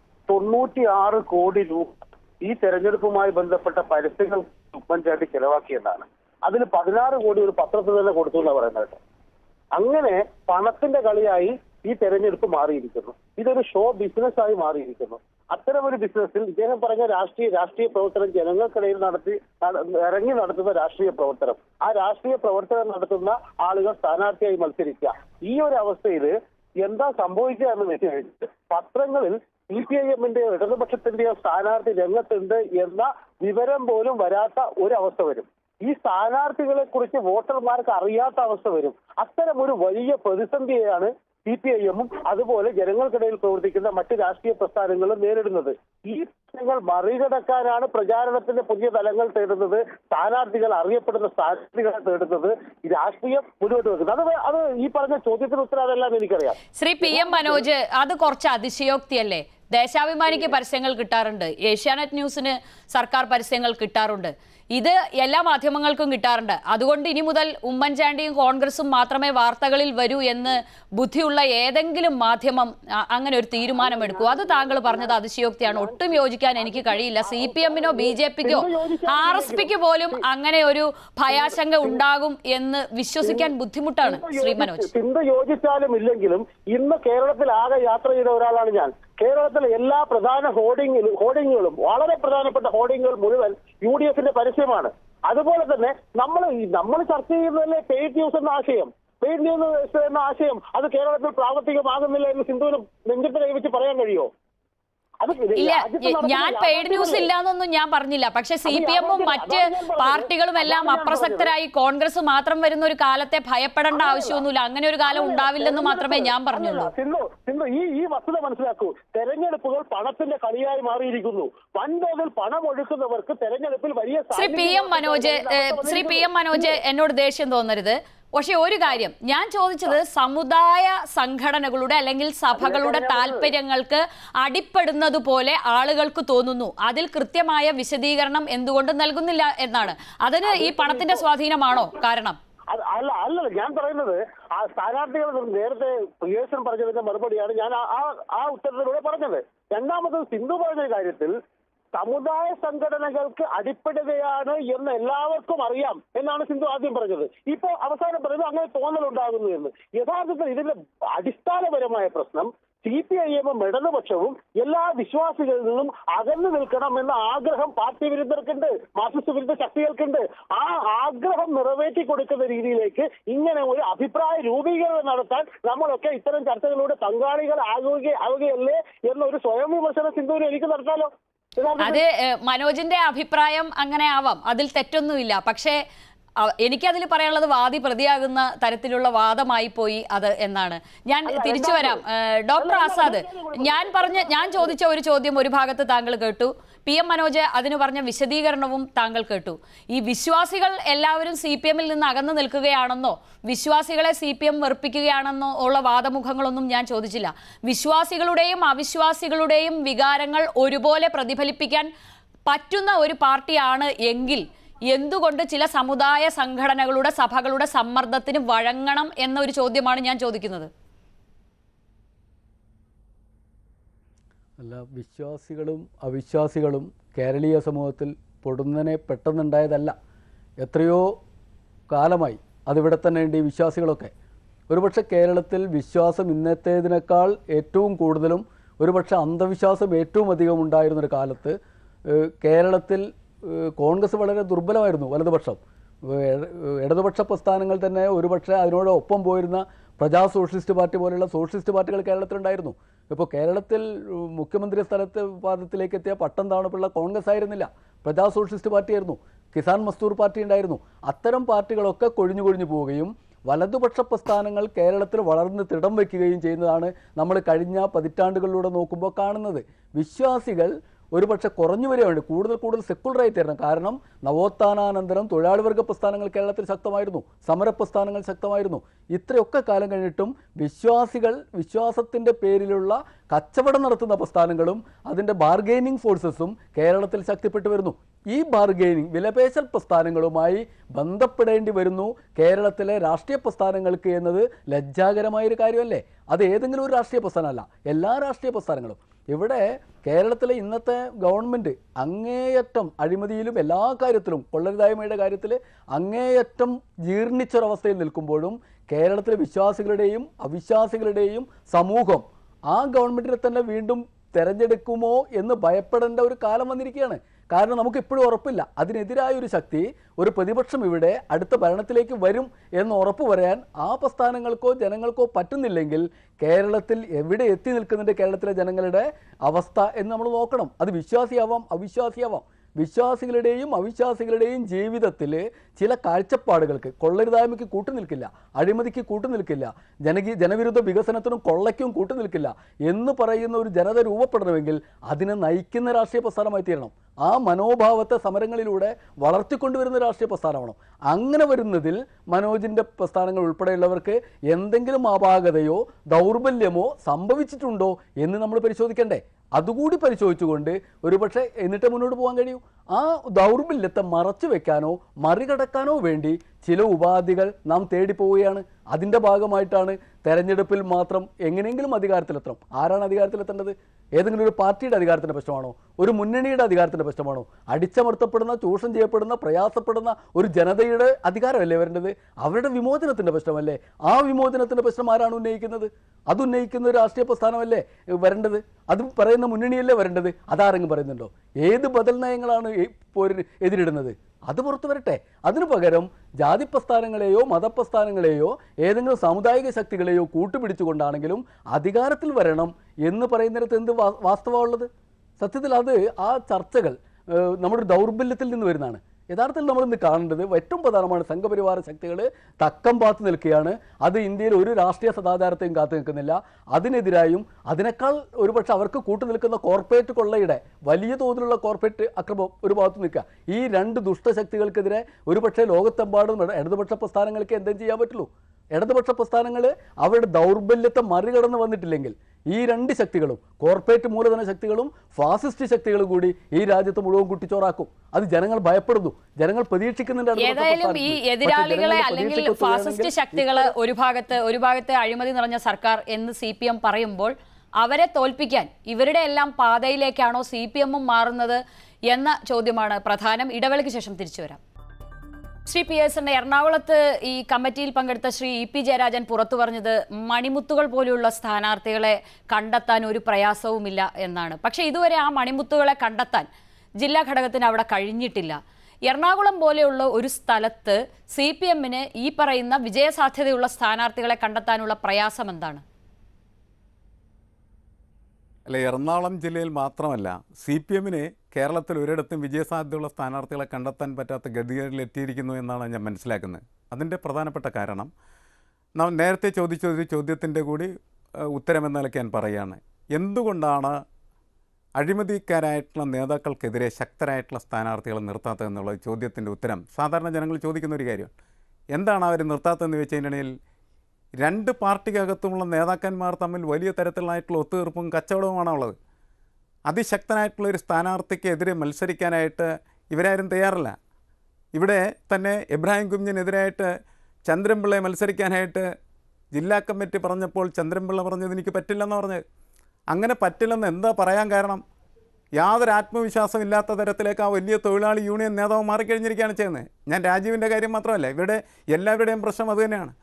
96 കോടി രൂപ ഈ തെരഞ്ഞെടുപ്പുമായി ബന്ധപ്പെട്ട പരസ്യങ്ങൾ ഉമ്മൻചാണ്ടി ചെലവാക്കിയെന്നാണ്. അതിൽ 16 കോടി ഒരു പത്രത്തിൽ തന്നെ കൊടുത്തു എന്നാണ് പറയുന്നത് കേട്ടോ. അങ്ങനെ പണത്തിന്റെ കളിയായി ഈ തെരഞ്ഞെടുപ്പ് മാറിയിരിക്കുന്നു. ഇതൊരു ഷോ ബിസിനസ്സായി മാറിയിരിക്കുന്നു. അത്തരമൊരു ബിസിനസ്സിൽ ഇദ്ദേഹം പറഞ്ഞ രാഷ്ട്രീയ പ്രവർത്തനം ജനങ്ങൾക്കിടയിൽ ഇറങ്ങി നടത്തുന്ന രാഷ്ട്രീയ പ്രവർത്തനം, ആ രാഷ്ട്രീയ പ്രവർത്തനം നടത്തുന്ന ആളുകൾ സ്ഥാനാർത്ഥിയായി മത്സരിക്കുക. ഈ ഒരു അവസ്ഥയിൽ എന്താ സംഭവിക്കുക എന്ന് വെച്ചാൽ പത്രങ്ങളിൽ CPIM-ന്റെയോ ഇടതുപക്ഷത്തിന്റെയോ സ്ഥാനാർത്ഥി രംഗത്തുണ്ട് എന്ന വിവരം പോലും വരാത്ത ഒരവസ്ഥ വരും. ഈ സ്ഥാനാർത്ഥികളെ കുറിച്ച് വോട്ടർമാർക്ക് അറിയാത്ത അവസ്ഥ വരും. അത്തരം ഒരു വലിയ പ്രതിസന്ധിയെയാണ് CPIM-ഉം അതുപോലെ ജനങ്ങൾക്കിടയിൽ പ്രവർത്തിക്കുന്ന മറ്റ് രാഷ്ട്രീയ പ്രസ്ഥാനങ്ങളും നേരിടുന്നത്. ഈ പ്രശ്നങ്ങൾ മറികടക്കാനാണ് പ്രചാരണത്തിന്റെ പുതിയ തലങ്ങൾ തേടുന്നത്, സ്ഥാനാർത്ഥികൾ അറിയപ്പെടുന്ന സ്ഥാനാർത്ഥികളെ തേടുന്നത്, ഈ രാഷ്ട്രീയം മുന്നോട്ട് വെക്കുന്നത്. അത് ഈ പറഞ്ഞ ചോദ്യത്തിന് ഉത്തരം അതെല്ലാം എനിക്കറിയാം. ശ്രീ PM മനോജ്, അത് കുറച്ച് അതിശയോക്തിയല്ലേ? ദേശാഭിമാനിക്ക് പരസ്യങ്ങൾ കിട്ടാറുണ്ട്, ഏഷ്യാനെറ്റ് ന്യൂസിന് സർക്കാർ പരസ്യങ്ങൾ കിട്ടാറുണ്ട്, ഇത് എല്ലാ മാധ്യമങ്ങൾക്കും കിട്ടാറുണ്ട്. അതുകൊണ്ട് ഇനി മുതൽ ഉമ്മൻചാണ്ടിയും കോൺഗ്രസും മാത്രമേ വാർത്തകളിൽ വരൂ എന്ന് ബുദ്ധിയുള്ള ഏതെങ്കിലും മാധ്യമം അങ്ങനെ ഒരു തീരുമാനമെടുക്കൂ? അത് താങ്കൾ പറഞ്ഞത് അതിശയോക്തിയാണ്, ഒട്ടും യോജിക്കാൻ എനിക്ക് കഴിയില്ല. CPM-നോ BJP-ക്കോ RSPക്ക് പോലും അങ്ങനെ ഒരു ഭയാശങ്ക ഉണ്ടാകും എന്ന് വിശ്വസിക്കാൻ ബുദ്ധിമുട്ടാണ്. ശ്രീ മനോജ്, ചിന്ത യോജിച്ചാലും ഇല്ലെങ്കിലും ഇന്ന് കേരളത്തിൽ ആകെ യാത്ര ചെയ്ത ഒരാളാണ് ഞാൻ. കേരളത്തിലെ എല്ലാ പ്രധാന ഹോർഡിങ്ങുകളും വളരെ പ്രധാനപ്പെട്ട ഹോർഡിങ്ങുകൾ മുഴുവൻ UDF-ന്റെ പരസ്യമാണ്. അതുപോലെ തന്നെ നമ്മൾ ചർച്ച ചെയ്യുന്നതല്ലേ പെയ്ഡ് ന്യൂസ് എന്ന ആശയം. പെയ്ഡ് ന്യൂസ് എന്ന ആശയം അത് കേരളത്തിൽ പ്രാവർത്തികമാകുന്നില്ല എന്ന് സിന്ധുവിന് നെഞ്ചത്ത് കൈവച്ച് പറയാൻ കഴിയുമോ? ഇല്ല, ഞാൻ പെയ്ഡ് ന്യൂസ് ഇല്ലാന്നൊന്നും ഞാൻ പറഞ്ഞില്ല. പക്ഷെ CPM-ഉം മറ്റ് പാർട്ടികളും എല്ലാം അപ്രസക്തരായി കോൺഗ്രസ് മാത്രം വരുന്ന ഒരു കാലത്തെ ഭയപ്പെടേണ്ട ആവശ്യമൊന്നുമില്ല. അങ്ങനെ ഒരു കാലം ഉണ്ടാവില്ലെന്ന് മാത്രമേ ഞാൻ പറഞ്ഞുള്ളൂ. ഈ വസ്തുത മനസ്സിലാക്കൂ. തെരഞ്ഞെടുപ്പുകൾ പണത്തിന്റെ കളിയായി മാറിയിരിക്കുന്നു. വൻതോതിൽ പണം ഒഴുക്കുന്നവർക്ക് തെരഞ്ഞെടുപ്പിൽ വലിയ ശ്രീ PM മനോജ് എന്നോട് ദേഷ്യം തോന്നരുത്. പക്ഷെ ഒരു കാര്യം ഞാൻ ചോദിച്ചത്, സമുദായ സംഘടനകളുടെ അല്ലെങ്കിൽ സഭകളുടെ താല്പര്യങ്ങൾക്ക് അടിപ്പെടുന്നത് പോലെ ആളുകൾക്ക് തോന്നുന്നു, അതിൽ കൃത്യമായ വിശദീകരണം എന്തുകൊണ്ട് നൽകുന്നില്ല എന്നാണ്. അതിന് ഈ പണത്തിന്റെ സ്വാധീനമാണോ കാരണം? അല്ലല്ല, ഞാൻ പറയുന്നത് ആ സ്ഥാനാർത്ഥികൾ നേരത്തെ പ്രിയേഷൻ പറഞ്ഞതിന്റെ മറുപടിയാണ് ഞാൻ ആ ഉത്തരത്തിലൂടെ പറഞ്ഞത്. രണ്ടാമത് സിന്ധു പറഞ്ഞ കാര്യത്തിൽ സമുദായ സംഘടനകൾക്ക് അടിപ്പെടുകയാണ് എന്ന് എല്ലാവർക്കും അറിയാം എന്നാണ് സിന്ധു ആദ്യം പറഞ്ഞത്. ഇപ്പോ അവസാനം പറയുന്നത് അങ്ങനെ തോന്നലുണ്ടാകുന്നു എന്ന്. യഥാർത്ഥത്തിൽ ഇതിന്റെ അടിസ്ഥാനപരമായ പ്രശ്നം CPIM ഇടതുപക്ഷവും എല്ലാ വിശ്വാസികളിൽ നിന്നും അകന്നു നിൽക്കണം എന്ന ആഗ്രഹം പാർട്ടി വിരുദ്ധർക്കുണ്ട്, മാർക്സിസ്റ്റ് വിരുദ്ധ ശക്തികൾക്കുണ്ട്. ആ ആഗ്രഹം നിറവേറ്റി കൊടുക്കുന്ന രീതിയിലേക്ക് ഇങ്ങനെ ഒരു അഭിപ്രായ രൂപീകരണം നടത്താൻ നമ്മളൊക്കെ ഇത്തരം ചർച്ചകളിലൂടെ ആവുകയല്ലേ എന്നൊരു സ്വയം വിമർശനം സിന്ധുവിന് എനിക്ക് നടത്താലോ. അത് മനോജിന്റെ അഭിപ്രായം അങ്ങനെ ആവാം, അതിൽ തെറ്റൊന്നുമില്ല. പക്ഷേ എനിക്കതിൽ പറയാനുള്ളത് വാദി പ്രതിയാകുന്ന തരത്തിലുള്ള വാദമായി പോയി അത് എന്നാണ്. ഞാൻ തിരിച്ചു വരാം. ഡോക്ടർ ആസാദ്, ഞാൻ ചോദിച്ച ഒരു ചോദ്യം ഒരു ഭാഗത്ത് താങ്കൾ കേട്ടു, PM മനോജ് അതിന് പറഞ്ഞ വിശദീകരണവും താങ്കൾ കേട്ടു. ഈ വിശ്വാസികൾ എല്ലാവരും CPM-ൽ നിന്ന് അകന്നു നിൽക്കുകയാണെന്നോ വിശ്വാസികളെ CPM വെറുപ്പിക്കുകയാണെന്നോ ഉള്ള വാദമുഖങ്ങളൊന്നും ഞാൻ ചോദിച്ചില്ല. വിശ്വാസികളുടെയും അവിശ്വാസികളുടെയും വികാരങ്ങൾ ഒരുപോലെ പ്രതിഫലിപ്പിക്കാൻ പറ്റുന്ന ഒരു പാർട്ടിയാണ് എങ്കിൽ എന്തുകൊണ്ട് ചില സമുദായ സംഘടനകളുടെ സഭകളുടെ സമ്മർദ്ദത്തിന് വഴങ്ങണം എന്നൊരു ചോദ്യമാണ് ഞാൻ ചോദിക്കുന്നത്. അല്ല, വിശ്വാസികളും അവിശ്വാസികളും കേരളീയ സമൂഹത്തിൽ പൊടുന്നനെ പെട്ടെന്നുണ്ടായതല്ല. എത്രയോ കാലമായി അതിവിടെ തന്നെ ഉണ്ട്. ഈ വിശ്വാസികളൊക്കെ ഒരുപക്ഷെ കേരളത്തിൽ വിശ്വാസം ഇന്നത്തേതിനേക്കാൾ ഏറ്റവും കൂടുതലും ഒരുപക്ഷെ അന്ധവിശ്വാസം ഏറ്റവും അധികം ഉണ്ടായിരുന്നൊരു കാലത്ത് കേരളത്തിൽ കോൺഗ്രസ് വളരെ ദുർബലമായിരുന്നു. വലതുപക്ഷം, ഇടതുപക്ഷ പ്രസ്ഥാനങ്ങൾ തന്നെ ഒരുപക്ഷെ അതിനോടൊപ്പം പോയിരുന്ന പ്രജാ സോഷ്യലിസ്റ്റ് പാർട്ടി പോലെയുള്ള സോഷ്യലിസ്റ്റ് പാർട്ടികൾ കേരളത്തിലുണ്ടായിരുന്നു. ഇപ്പോൾ കേരളത്തിൽ മുഖ്യമന്ത്രി പാദത്തിലേക്ക് എത്തിയ പട്ടം താണപ്പിള്ള കോൺഗ്രസ് ആയിരുന്നില്ല, പ്രജാ സോഷ്യലിസ്റ്റ് പാർട്ടിയായിരുന്നു. കിസാൻ മസ്ദൂർ പാർട്ടി ഉണ്ടായിരുന്നു. അത്തരം പാർട്ടികളൊക്കെ കൊഴിഞ്ഞു പോവുകയും വലതുപക്ഷ പ്രസ്ഥാനങ്ങൾ കേരളത്തിൽ വളർന്ന് തിടം വയ്ക്കുകയും ചെയ്യുന്നതാണ് നമ്മൾ കഴിഞ്ഞ പതിറ്റാണ്ടുകളിലൂടെ നോക്കുമ്പോൾ കാണുന്നത്. വിശ്വാസികൾ ഒരുപക്ഷെ കുറഞ്ഞു വരികയാണ്, കൂടുതൽ സെക്കുലറായി തീരണം. കാരണം നവോത്ഥാനാനന്തരം തൊഴിലാളി വർഗ പ്രസ്ഥാനങ്ങൾ കേരളത്തിൽ ശക്തമായിരുന്നു, സമരപ്രസ്ഥാനങ്ങൾ ശക്തമായിരുന്നു. ഇത്രയൊക്കെ കാലം കഴിഞ്ഞിട്ടും വിശ്വാസത്തിൻ്റെ പേരിലുള്ള കച്ചവടം നടത്തുന്ന പ്രസ്ഥാനങ്ങളും അതിൻ്റെ ബാർഗെയിനിങ് ഫോഴ്സസും കേരളത്തിൽ ശക്തിപ്പെട്ടു വരുന്നു. ഈ ബാർഗെയിനിങ് വിലപേശൽ പ്രസ്ഥാനങ്ങളുമായി ബന്ധപ്പെടേണ്ടി വരുന്നു കേരളത്തിലെ രാഷ്ട്രീയ പ്രസ്ഥാനങ്ങൾക്ക് എന്നത് ലജ്ജാകരമായൊരു കാര്യമല്ലേ? അത് ഏതെങ്കിലും ഒരു രാഷ്ട്രീയ പ്രസ്ഥാനമല്ല, എല്ലാ രാഷ്ട്രീയ പ്രസ്ഥാനങ്ങളും. ഇവിടെ കേരളത്തിലെ ഇന്നത്തെ ഗവൺമെൻറ് അങ്ങേയറ്റം അഴിമതിയിലും എല്ലാ കാര്യത്തിലും കൊള്ളരുതായ്മയുടെ കാര്യത്തിൽ അങ്ങേയറ്റം ജീർണിച്ചൊരവസ്ഥയിൽ നിൽക്കുമ്പോഴും കേരളത്തിലെ വിശ്വാസികളുടെയും അവിശ്വാസികളുടെയും സമൂഹം ആ ഗവൺമെൻറ്റിനെ തന്നെ വീണ്ടും തിരഞ്ഞെടുക്കുമോ എന്ന് ഭയപ്പെടേണ്ട ഒരു കാലം വന്നിരിക്കുകയാണ്. കാരണം നമുക്കിപ്പോഴും ഉറപ്പില്ല. അതിനെതിരായൊരു ശക്തി, ഒരു പ്രതിപക്ഷം ഇവിടെ അടുത്ത ഭരണത്തിലേക്ക് വരും എന്ന് ഉറപ്പ് പറയാൻ ആ പ്രസ്ഥാനങ്ങൾക്കോ ജനങ്ങൾക്കോ പറ്റുന്നില്ലെങ്കിൽ കേരളത്തിൽ എവിടെ എത്തി നിൽക്കുന്നുണ്ട് കേരളത്തിലെ ജനങ്ങളുടെ അവസ്ഥ എന്ന് നമ്മൾ നോക്കണം. അത് വിശ്വാസിയാവാം അവിശ്വാസിയാവാം. വിശ്വാസികളുടെയും അവിശ്വാസികളുടെയും ജീവിതത്തിൽ ചില കാഴ്ചപ്പാടുകൾക്ക്, കൊള്ളരുതായ്മയ്ക്ക് കൂട്ടുനിൽക്കില്ല, അഴിമതിക്ക് കൂട്ടുനിൽക്കില്ല, ജനവിരുദ്ധ വികസനത്തിനും കൊള്ളയ്ക്കും കൂട്ടുനിൽക്കില്ല എന്ന് പറയുന്ന ഒരു ജനത രൂപപ്പെടണമെങ്കിൽ അതിനെ നയിക്കുന്ന രാഷ്ട്രീയ പ്രസ്ഥാനമായി തീരണം. ആ മനോഭാവത്തെ സമരങ്ങളിലൂടെ വളർത്തിക്കൊണ്ടുവരുന്ന രാഷ്ട്രീയ പ്രസ്ഥാനമാണോ? അങ്ങനെ വരുന്നതിൽ മനോജിൻ്റെ പ്രസ്ഥാനങ്ങൾ ഉൾപ്പെടെയുള്ളവർക്ക് എന്തെങ്കിലും അപാകതയോ ദൗർബല്യമോ സംഭവിച്ചിട്ടുണ്ടോ എന്ന് നമ്മൾ പരിശോധിക്കണ്ടേ? അതുകൂടി പരിശോധിച്ചുകൊണ്ട് ഒരുപക്ഷെ എന്നിട്ട് മുന്നോട്ട് പോകാൻ കഴിയൂ. ആ ദൗർബല്യത്തെ മറച്ചു വെക്കാനോ മറികടക്കാനോ വേണ്ടി ചില ഉപാധികൾ നാം തേടിപ്പോവുകയാണ്. അതിൻ്റെ ഭാഗമായിട്ടാണ് തെരഞ്ഞെടുപ്പിൽ മാത്രം എങ്ങനെയെങ്കിലും അധികാരത്തിലെത്തണം. ആരാണ് അധികാരത്തിലെത്തേണ്ടത്? ഏതെങ്കിലും ഒരു പാർട്ടിയുടെ അധികാരത്തിൻ്റെ പ്രശ്നമാണോ? ഒരു മുന്നണിയുടെ അധികാരത്തിൻ്റെ പ്രശ്നമാണോ? അടിച്ചമർത്തപ്പെടുന്ന, ചൂഷണം ചെയ്യപ്പെടുന്ന, പ്രയാസപ്പെടുന്ന ഒരു ജനതയുടെ അധികാരമല്ലേ വരേണ്ടത്? അവരുടെ വിമോചനത്തിൻ്റെ പ്രശ്നമല്ലേ? ആ വിമോചനത്തിൻ്റെ പ്രശ്നം ആരാണ് ഉന്നയിക്കുന്നത്? അത് ഉന്നയിക്കുന്ന ഒരു രാഷ്ട്രീയ പ്രസ്ഥാനമല്ലേ വരേണ്ടത്? അത് പറയുന്ന മുന്നണിയല്ലേ വരേണ്ടത്? അതാരെങ്കിലും പറയുന്നുണ്ടോ? ഏത് ബദൽ നയങ്ങളാണ് എതിരിടുന്നത്? അത് പുറത്തു വരട്ടെ. അതിനു പകരം ജാതി പ്രസ്ഥാനങ്ങളെയോ മതപ്രസ്ഥാനങ്ങളെയോ ഏതെങ്കിലും സാമുദായിക ശക്തികളെയോ കൂട്ടുപിടിച്ചുകൊണ്ടാണെങ്കിലും അധികാരത്തിൽ വരണം എന്ന് പറയുന്നിടത്ത് എന്ത് വാസ്തവമുള്ളത്? സത്യത്തിൽ അത് ആ ചർച്ചകൾ നമ്മുടെ ദൗർബല്യത്തിൽ നിന്ന് വരുന്നതാണ്. യഥാർത്ഥത്തിൽ നമ്മളിന്ന് കാണേണ്ടത് ഏറ്റവും പ്രധാനമാണ്, സംഘപരിവാര ശക്തികൾ തക്കം പാത്തു നിൽക്കുകയാണ്. അത് ഇന്ത്യയിൽ ഒരു രാഷ്ട്രീയ സദാചാരത്തെയും കാത്തു നിൽക്കുന്നില്ല. അതിനെതിരായും അതിനേക്കാൾ ഒരുപക്ഷെ അവർക്ക് കൂട്ടുനിൽക്കുന്ന കോർപ്പറേറ്റ് കൊള്ളയുടെ വലിയ തോതിലുള്ള കോർപ്പറേറ്റ് അക്രമം ഒരു ഭാഗത്ത് നിൽക്കുക. ഈ രണ്ട് ദുഷ്ടശക്തികൾക്കെതിരെ ഒരുപക്ഷെ ലോകത്തെമ്പാടും ഇടതുപക്ഷ പ്രസ്ഥാനങ്ങൾക്ക് എന്തെങ്കിലും ചെയ്യാൻ പറ്റുള്ളൂ. ഇടതുപക്ഷ പ്രസ്ഥാനങ്ങൾ അവരുടെ ദൗർബല്യത്തെ മറികടന്ന് വന്നിട്ടില്ലെങ്കിൽ ഈ രണ്ട് ശക്തികളും, കോർപ്പറേറ്റ് മൂലധന ശക്തികളും ഫാസിസ്റ്റ് ശക്തികളും കൂടി ഈ രാജ്യത്ത് മുഴുവൻ കുട്ടിച്ചോറാക്കും. അത് ജനങ്ങൾ ഭയപ്പെടുന്നു, ജനങ്ങൾ പ്രതീക്ഷിക്കുന്നുണ്ട്. ഏതായാലും ഈ എതിരാളികളെ അല്ലെങ്കിൽ ഫാസിസ്റ്റ് ശക്തികള് ഒരു ഭാഗത്ത് അഴിമതി നിറഞ്ഞ സർക്കാർ എന്ന് CPM പറയുമ്പോൾ അവരെ തോൽപ്പിക്കാൻ ഇവരുടെ എല്ലാം പാതയിലേക്കാണോ CPM-ഉം മാറുന്നത് എന്ന ചോദ്യമാണ് പ്രധാനം. ഇടവേളയ്ക്ക് ശേഷം തിരിച്ചു വരാം. ശ്രീ PS എറണാകുളത്ത് ഈ കമ്മിറ്റിയിൽ പങ്കെടുത്ത ശ്രീ EP ജയരാജൻ പുറത്തു പറഞ്ഞത് മണിമുത്തുകൾ പോലെയുള്ള സ്ഥാനാർത്ഥികളെ കണ്ടെത്താൻ ഒരു പ്രയാസവുമില്ല എന്നാണ്. പക്ഷേ ഇതുവരെ ആ മണിമുത്തുകളെ കണ്ടെത്താൻ ജില്ലാ ഘടകത്തിന് അവിടെ കഴിഞ്ഞിട്ടില്ല. എറണാകുളം പോലെയുള്ള ഒരു സ്ഥലത്ത് CPM-ന് ഈ പറയുന്ന വിജയസാധ്യതയുള്ള സ്ഥാനാർത്ഥികളെ കണ്ടെത്താനുള്ള പ്രയാസം എന്താണ്? അല്ല, എറണാകുളം ജില്ലയിൽ മാത്രമല്ല, CPM-ന് കേരളത്തിൽ ഒരിടത്തും വിജയസാധ്യതയുള്ള സ്ഥാനാർത്ഥികളെ കണ്ടെത്താൻ പറ്റാത്ത ഗതികേടിലെത്തിയിരിക്കുന്നു എന്നാണ് ഞാൻ മനസ്സിലാക്കുന്നത്. അതിൻ്റെ പ്രധാനപ്പെട്ട കാരണം നാം നേരത്തെ ചോദിച്ച ഒരു ചോദ്യത്തിൻ്റെ കൂടി ഉത്തരമെന്ന നിലയ്ക്ക് ഞാൻ പറയുകയാണ്. എന്തുകൊണ്ടാണ് അഴിമതിക്കാരായിട്ടുള്ള നേതാക്കൾക്കെതിരെ ശക്തരായിട്ടുള്ള സ്ഥാനാർത്ഥികളെ നിർത്താത്തതെന്നുള്ള ചോദ്യത്തിൻ്റെ ഉത്തരം സാധാരണ ജനങ്ങൾ ചോദിക്കുന്ന ഒരു കാര്യമാണ്. എന്താണ് അവർ നിർത്താത്തതെന്ന് വെച്ചതിനിടയിൽ രണ്ട് പാർട്ടിക്കകത്തുമുള്ള നേതാക്കന്മാർ തമ്മിൽ വലിയ തരത്തിലായിട്ടുള്ള ഒത്തുതീർപ്പും കച്ചവടവുമാണുള്ളത്. അതിശക്തനായിട്ടുള്ള ഒരു സ്ഥാനാർത്ഥിക്കെതിരെ മത്സരിക്കാനായിട്ട് ഇവരാരും തയ്യാറല്ല. ഇവിടെ തന്നെ ഇബ്രാഹിം കുഞ്ഞിനെതിരായിട്ട് ചന്ദ്രൻപിള്ളയെ മത്സരിക്കാനായിട്ട് ജില്ലാ കമ്മിറ്റി പറഞ്ഞപ്പോൾ ചന്ദ്രൻപിള്ള പറഞ്ഞത് എനിക്ക് പറ്റില്ലെന്ന് പറഞ്ഞത്. അങ്ങനെ പറ്റില്ലെന്ന് എന്താ പറയാൻ കാരണം? യാതൊരു ആത്മവിശ്വാസമില്ലാത്ത തരത്തിലേക്ക് ആ വലിയ തൊഴിലാളി യൂണിയൻ നേതാവ് മാറിക്കഴിഞ്ഞിരിക്കുകയാണ് ചെയ്യുന്നത്. ഞാൻ രാജീവിൻ്റെ കാര്യം മാത്രമല്ല, ഇവിടെ എല്ലാവരുടെയും പ്രശ്നം അതുതന്നെയാണ്.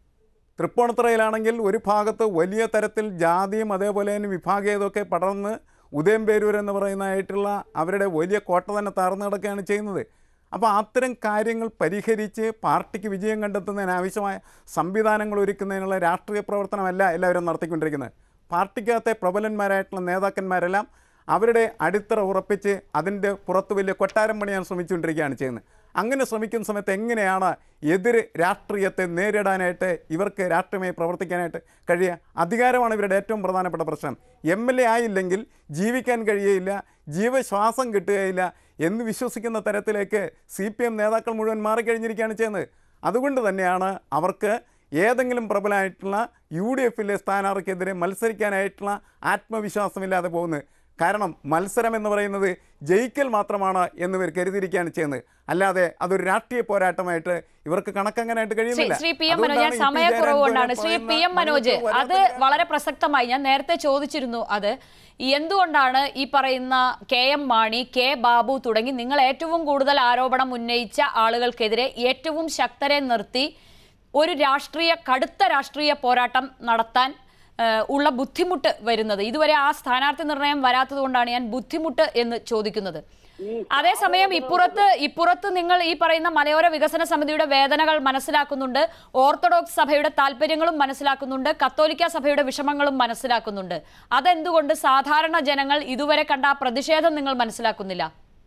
തൃപ്പൂണിത്തുറയിലാണെങ്കിൽ ഒരു ഭാഗത്ത് വലിയ തരത്തിൽ ജാതിയും അതേപോലെ തന്നെ വിഭാഗീയതൊക്കെ പടർന്ന് ഉദയംപേരൂർ എന്ന് പറയുന്നതായിട്ടുള്ള അവരുടെ വലിയ കോട്ട തന്നെ താർന്നു കിടക്കുകയാണ് ചെയ്യുന്നത്. അപ്പോൾ അത്തരം കാര്യങ്ങൾ പരിഹരിച്ച് പാർട്ടിക്ക് വിജയം കണ്ടെത്തുന്നതിനാവശ്യമായ സംവിധാനങ്ങൾ ഒരുക്കുന്നതിനുള്ള രാഷ്ട്രീയ പ്രവർത്തനമല്ല എല്ലാവരും നടത്തിക്കൊണ്ടിരിക്കുന്നത്. പാർട്ടിക്കകത്തെ പ്രബലന്മാരായിട്ടുള്ള നേതാക്കന്മാരെല്ലാം അവരുടെ അടിത്തറ ഉറപ്പിച്ച് അതിൻ്റെ പുറത്ത് വലിയ കൊട്ടാരം പണിയാൻ ശ്രമിച്ചുകൊണ്ടിരിക്കുകയാണ് ചെയ്യുന്നത്. അങ്ങനെ ശ്രമിക്കുന്ന സമയത്ത് എങ്ങനെയാണ് എതിർ രാഷ്ട്രീയത്തെ നേരിടാനായിട്ട് ഇവർക്ക് രാഷ്ട്രീയമായി പ്രവർത്തിക്കാനായിട്ട് കഴിയുക? അധികാരമാണ് ഇവരുടെ ഏറ്റവും പ്രധാനപ്പെട്ട പ്രശ്നം. MLA ആയില്ലെങ്കിൽ ജീവിക്കാൻ കഴിയുകയില്ല, ജീവശ്വാസം കിട്ടുകയില്ല എന്ന് വിശ്വസിക്കുന്ന തരത്തിലേക്ക് CPM നേതാക്കൾ മുഴുവൻ മാറിക്കഴിഞ്ഞിരിക്കുകയാണ് ചെയ്യുന്നത്. അതുകൊണ്ട് തന്നെയാണ് അവർക്ക് ഏതെങ്കിലും പ്രബലമായിട്ടുള്ള UDF-ലെ സ്ഥാനാർത്ഥിക്കെതിരെ മത്സരിക്കാനായിട്ടുള്ള ആത്മവിശ്വാസമില്ലാതെ പോകുന്നത്. കാരണം മത്സരം എന്ന് പറയുന്നത് ജയിക്കൽ മാത്രമാണ് എന്നിവർ കരുതിയിരിക്കുകയാണ് ചെയ്യുന്നത്. അല്ലാതെ അതൊരു രാഷ്ട്രീയ പോരാട്ടമായിട്ട് ഇവർക്ക് കണക്കങ്ങനായിട്ട് കഴിയുന്നില്ല. ശ്രീ PM മനോജ്, സമയക്കുറവുകൊണ്ടാണ്. ശ്രീ PM മനോജ്, അത് വളരെ പ്രസക്തമായി ഞാൻ നേരത്തെ ചോദിച്ചിരുന്നു. അത് എന്തുകൊണ്ടാണ് ഈ പറയുന്ന KM മാണി, K ബാബു തുടങ്ങി നിങ്ങൾ ഏറ്റവും കൂടുതൽ ആരോപണം ഉന്നയിച്ച ആളുകൾക്കെതിരെ ഏറ്റവും ശക്തരെ നിർത്തി ഒരു കടുത്ത രാഷ്ട്രീയ പോരാട്ടം നടത്താൻ ഉള്ള ബുദ്ധിമുട്ട് വരുന്നത്? ഇതുവരെ ആ സ്ഥാനാർത്ഥി നിർണയം വരാത്തത് കൊണ്ടാണ് ഞാൻ ബുദ്ധിമുട്ട് എന്ന് ചോദിക്കുന്നത്. അതേസമയം ഇപ്പുറത്ത് നിങ്ങൾ ഈ പറയുന്ന മലയോര വികസന സമിതിയുടെ വേദനകൾ മനസ്സിലാക്കുന്നുണ്ട്, ഓർത്തഡോക്സ് സഭയുടെ താല്പര്യങ്ങളും മനസ്സിലാക്കുന്നുണ്ട്, കത്തോലിക്ക സഭയുടെ വിഷമങ്ങളും മനസ്സിലാക്കുന്നുണ്ട്. അതെന്തുകൊണ്ട് സാധാരണ ജനങ്ങൾ ഇതുവരെ കണ്ട ആ പ്രതിഷേധം നിങ്ങൾ മനസ്സിലാക്കുന്നില്ല?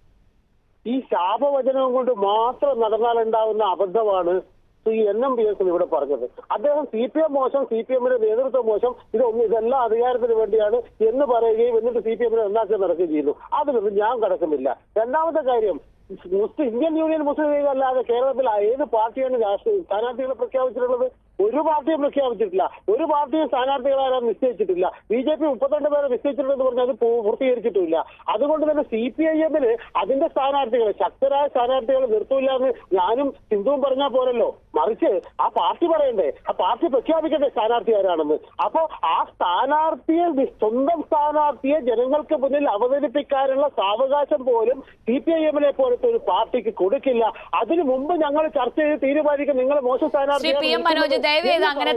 ഈ ശാപവചനം കൊണ്ട് മാത്രം നടന്നാലുണ്ടാവുന്ന അബദ്ധമാണ് NMPS ഇവിടെ പറഞ്ഞത്. അദ്ദേഹം CPM മോശം, CPM-ന്റെ നേതൃത്വം മോശം, ഇതെല്ലാം അധികാരത്തിന് വേണ്ടിയാണ് എന്ന് പറയുകയും എന്നിട്ട് CPM-നെ നന്നാക്കി നടക്കുകയും ചെയ്യുന്നു. അതിലൊന്നും ഞാൻ കടക്കുന്നില്ല. രണ്ടാമത്തെ കാര്യം, ഇന്ത്യൻ യൂണിയൻ മുസ്ലിം ലീഗ് അല്ലാതെ കേരളത്തിൽ ഏത് പാർട്ടിയാണ് സ്ഥാനാർത്ഥികളെ പ്രഖ്യാപിച്ചിട്ടുള്ളത്? ഒരു പാർട്ടിയും പ്രഖ്യാപിച്ചിട്ടില്ല. ഒരു പാർട്ടിയും സ്ഥാനാർത്ഥികളാരും നിശ്ചയിച്ചിട്ടില്ല. BJP 32 പേരെ നിശ്ചയിച്ചിട്ടുണ്ടെന്ന് പറഞ്ഞാൽ അത് പൂർത്തീകരിച്ചിട്ടില്ല. അതുകൊണ്ട് തന്നെ CPIM-ന് അതിന്റെ സ്ഥാനാർത്ഥികളെ, ശക്തരായ സ്ഥാനാർത്ഥികളെ നിർത്തൂല്ല എന്ന് ഞാനും സിന്ധുവും പറഞ്ഞാൽ പോരല്ലോ. മറിച്ച് ആ പാർട്ടി പറയണ്ടേ, ആ പാർട്ടി പ്രഖ്യാപിക്കട്ടെ സ്ഥാനാർത്ഥി ആരാണെന്ന്. അപ്പോ ആ സ്വന്തം സ്ഥാനാർത്ഥിയെ ജനങ്ങൾക്ക് മുന്നിൽ അവതരിപ്പിക്കാനുള്ള സാവകാശം പോലും CPIM-നെ പോലത്തെ ഒരു പാർട്ടിക്ക് കൊടുക്കില്ല. അതിനു മുമ്പ് ഞങ്ങൾ ചർച്ച ചെയ്ത് തീരുമാനിക്കും നിങ്ങൾ മോശം സ്ഥാനാർത്ഥി. ദയവേത് അങ്ങനെ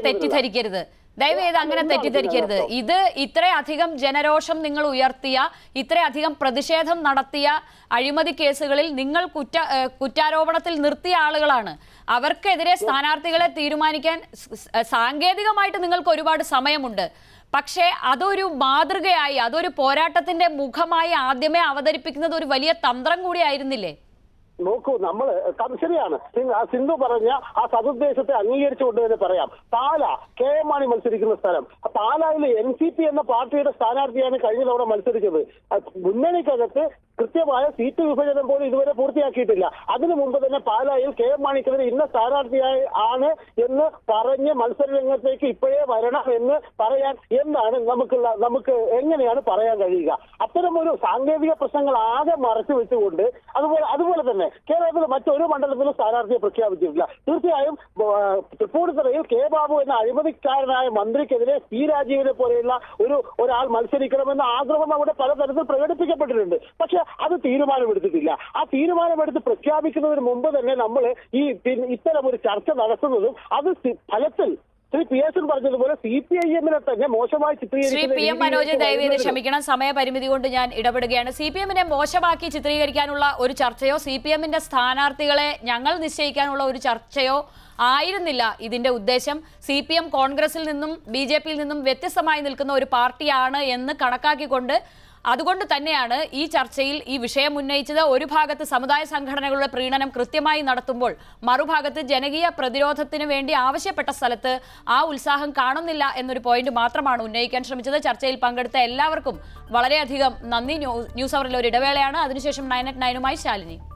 തെറ്റിദ്ധരിക്കരുത്. ഇത് ഇത്രയധികം ജനരോഷം നിങ്ങൾ ഉയർത്തിയ, ഇത്രയധികം പ്രതിഷേധം നടത്തിയ അഴിമതി കേസുകളിൽ നിങ്ങൾ കുറ്റാരോപണത്തിൽ നിർത്തിയ ആളുകളാണ്. അവർക്കെതിരെ സ്ഥാനാർത്ഥികളെ തീരുമാനിക്കാൻ സാങ്കേതികമായിട്ട് നിങ്ങൾക്ക് ഒരുപാട് സമയമുണ്ട്. പക്ഷേ അതൊരു മാതൃകയായി, അതൊരു പോരാട്ടത്തിന്റെ മുഖമായി ആദ്യമേ അവതരിപ്പിക്കുന്നത് ഒരു വലിയ തന്ത്രം കൂടി ആയിരുന്നില്ലേ? നോക്കൂ, നമ്മൾ ശരിയാണ് സിന്ധു പറഞ്ഞ ആ സതുദ്ദേശത്തെ അംഗീകരിച്ചുകൊണ്ട് തന്നെ പറയാം. പാല KM മാണി മത്സരിക്കുന്ന സ്ഥലം, പാലായിൽ NCP എന്ന പാർട്ടിയുടെ സ്ഥാനാർത്ഥിയാണ് കഴിഞ്ഞ തവണ മത്സരിച്ചത്. മുന്നണിക്കകത്ത് കൃത്യമായ സീറ്റ് വിഭജനം പോലും ഇതുവരെ പൂർത്തിയാക്കിയിട്ടില്ല. അതിനു മുമ്പ് തന്നെ പാലായിൽ KM മാണിക്കെതിരെ ഇന്ന സ്ഥാനാർത്ഥിയായി ആണ് എന്ന് പറഞ്ഞ് മത്സര രംഗത്തേക്ക് ഇപ്പോഴേ വരണം എന്ന് പറയാൻ എന്താണ് നമുക്ക് എങ്ങനെയാണ് പറയാൻ കഴിയുക? അത്തരമൊരു സാങ്കേതിക പ്രശ്നങ്ങൾ ആകെ മറച്ചു വെച്ചുകൊണ്ട് അതുപോലെ തന്നെ കേരളത്തിൽ മറ്റൊരു മണ്ഡലത്തിലും സ്ഥാനാർത്ഥിയെ പ്രഖ്യാപിച്ചിട്ടില്ല. തീർച്ചയായും തൃപ്പൂണിത്തുറയിൽ K ബാബു എന്ന അഴിമതിക്കാരനായ മന്ത്രിക്കെതിരെ P രാജീവിനെ പോലെയുള്ള ഒരാൾ മത്സരിക്കണമെന്ന ആഗ്രഹം അവിടെ പലതരത്തിൽ പ്രകടിപ്പിക്കപ്പെട്ടിട്ടുണ്ട്. പക്ഷെ അത് തീരുമാനമെടുത്തിട്ടില്ല. ആ തീരുമാനമെടുത്ത് പ്രഖ്യാപിക്കുന്നതിന് മുമ്പ് തന്നെ നമ്മൾ ഇത്തരം ഒരു ചർച്ച നടത്തുന്നതും അത് ഫലത്തിൽ ശ്രീ PS പറഞ്ഞതുപോലെ CPIM-നെ തന്നെ മോശമായി ചിത്രീകരിക്കുന്നത്. ശ്രീ PM മനോജ് ദയവേത് ക്ഷമിക്കണം, സമയപരിമിതി കൊണ്ട് ഞാൻ ഇടപെടുകയാണ്. CPM-നെ മോശമാക്കി ചിത്രീകരിക്കാനുള്ള ഒരു ചർച്ചയോ CPM-ന്റെ സ്ഥാനാർത്ഥികളെ ഞങ്ങൾ നിശ്ചയിക്കാനുള്ള ഒരു ചർച്ചയോ ആയിരുന്നില്ല ഇതിന്റെ ഉദ്ദേശം. CPM കോൺഗ്രസിൽ നിന്നും BJP-യിൽ നിന്നും വ്യത്യസ്തമായി നിൽക്കുന്ന ഒരു പാർട്ടിയാണ് എന്ന് കണക്കാക്കിക്കൊണ്ട് അതുകൊണ്ട് തന്നെയാണ് ഈ ചർച്ചയിൽ ഈ വിഷയം ഉന്നയിച്ചത്. ഒരു ഭാഗത്ത് സമുദായ സംഘടനകളുടെ പ്രീണനം കൃത്യമായി നടത്തുമ്പോൾ മറുഭാഗത്ത് ജനകീയ പ്രതിരോധത്തിന് വേണ്ടി ആവശ്യപ്പെട്ട സ്ഥലത്ത് ആ ഉത്സാഹം കാണുന്നില്ല എന്നൊരു പോയിന്റ് മാത്രമാണ് ഉന്നയിക്കാൻ ശ്രമിച്ചത്. ചർച്ചയിൽ പങ്കെടുത്ത എല്ലാവർക്കും വളരെയധികം നന്ദി. ന്യൂസ് അവറിൽ ഒരു ഇടവേളയാണ്, അതിനുശേഷം 9 at 9 ശാലിനി.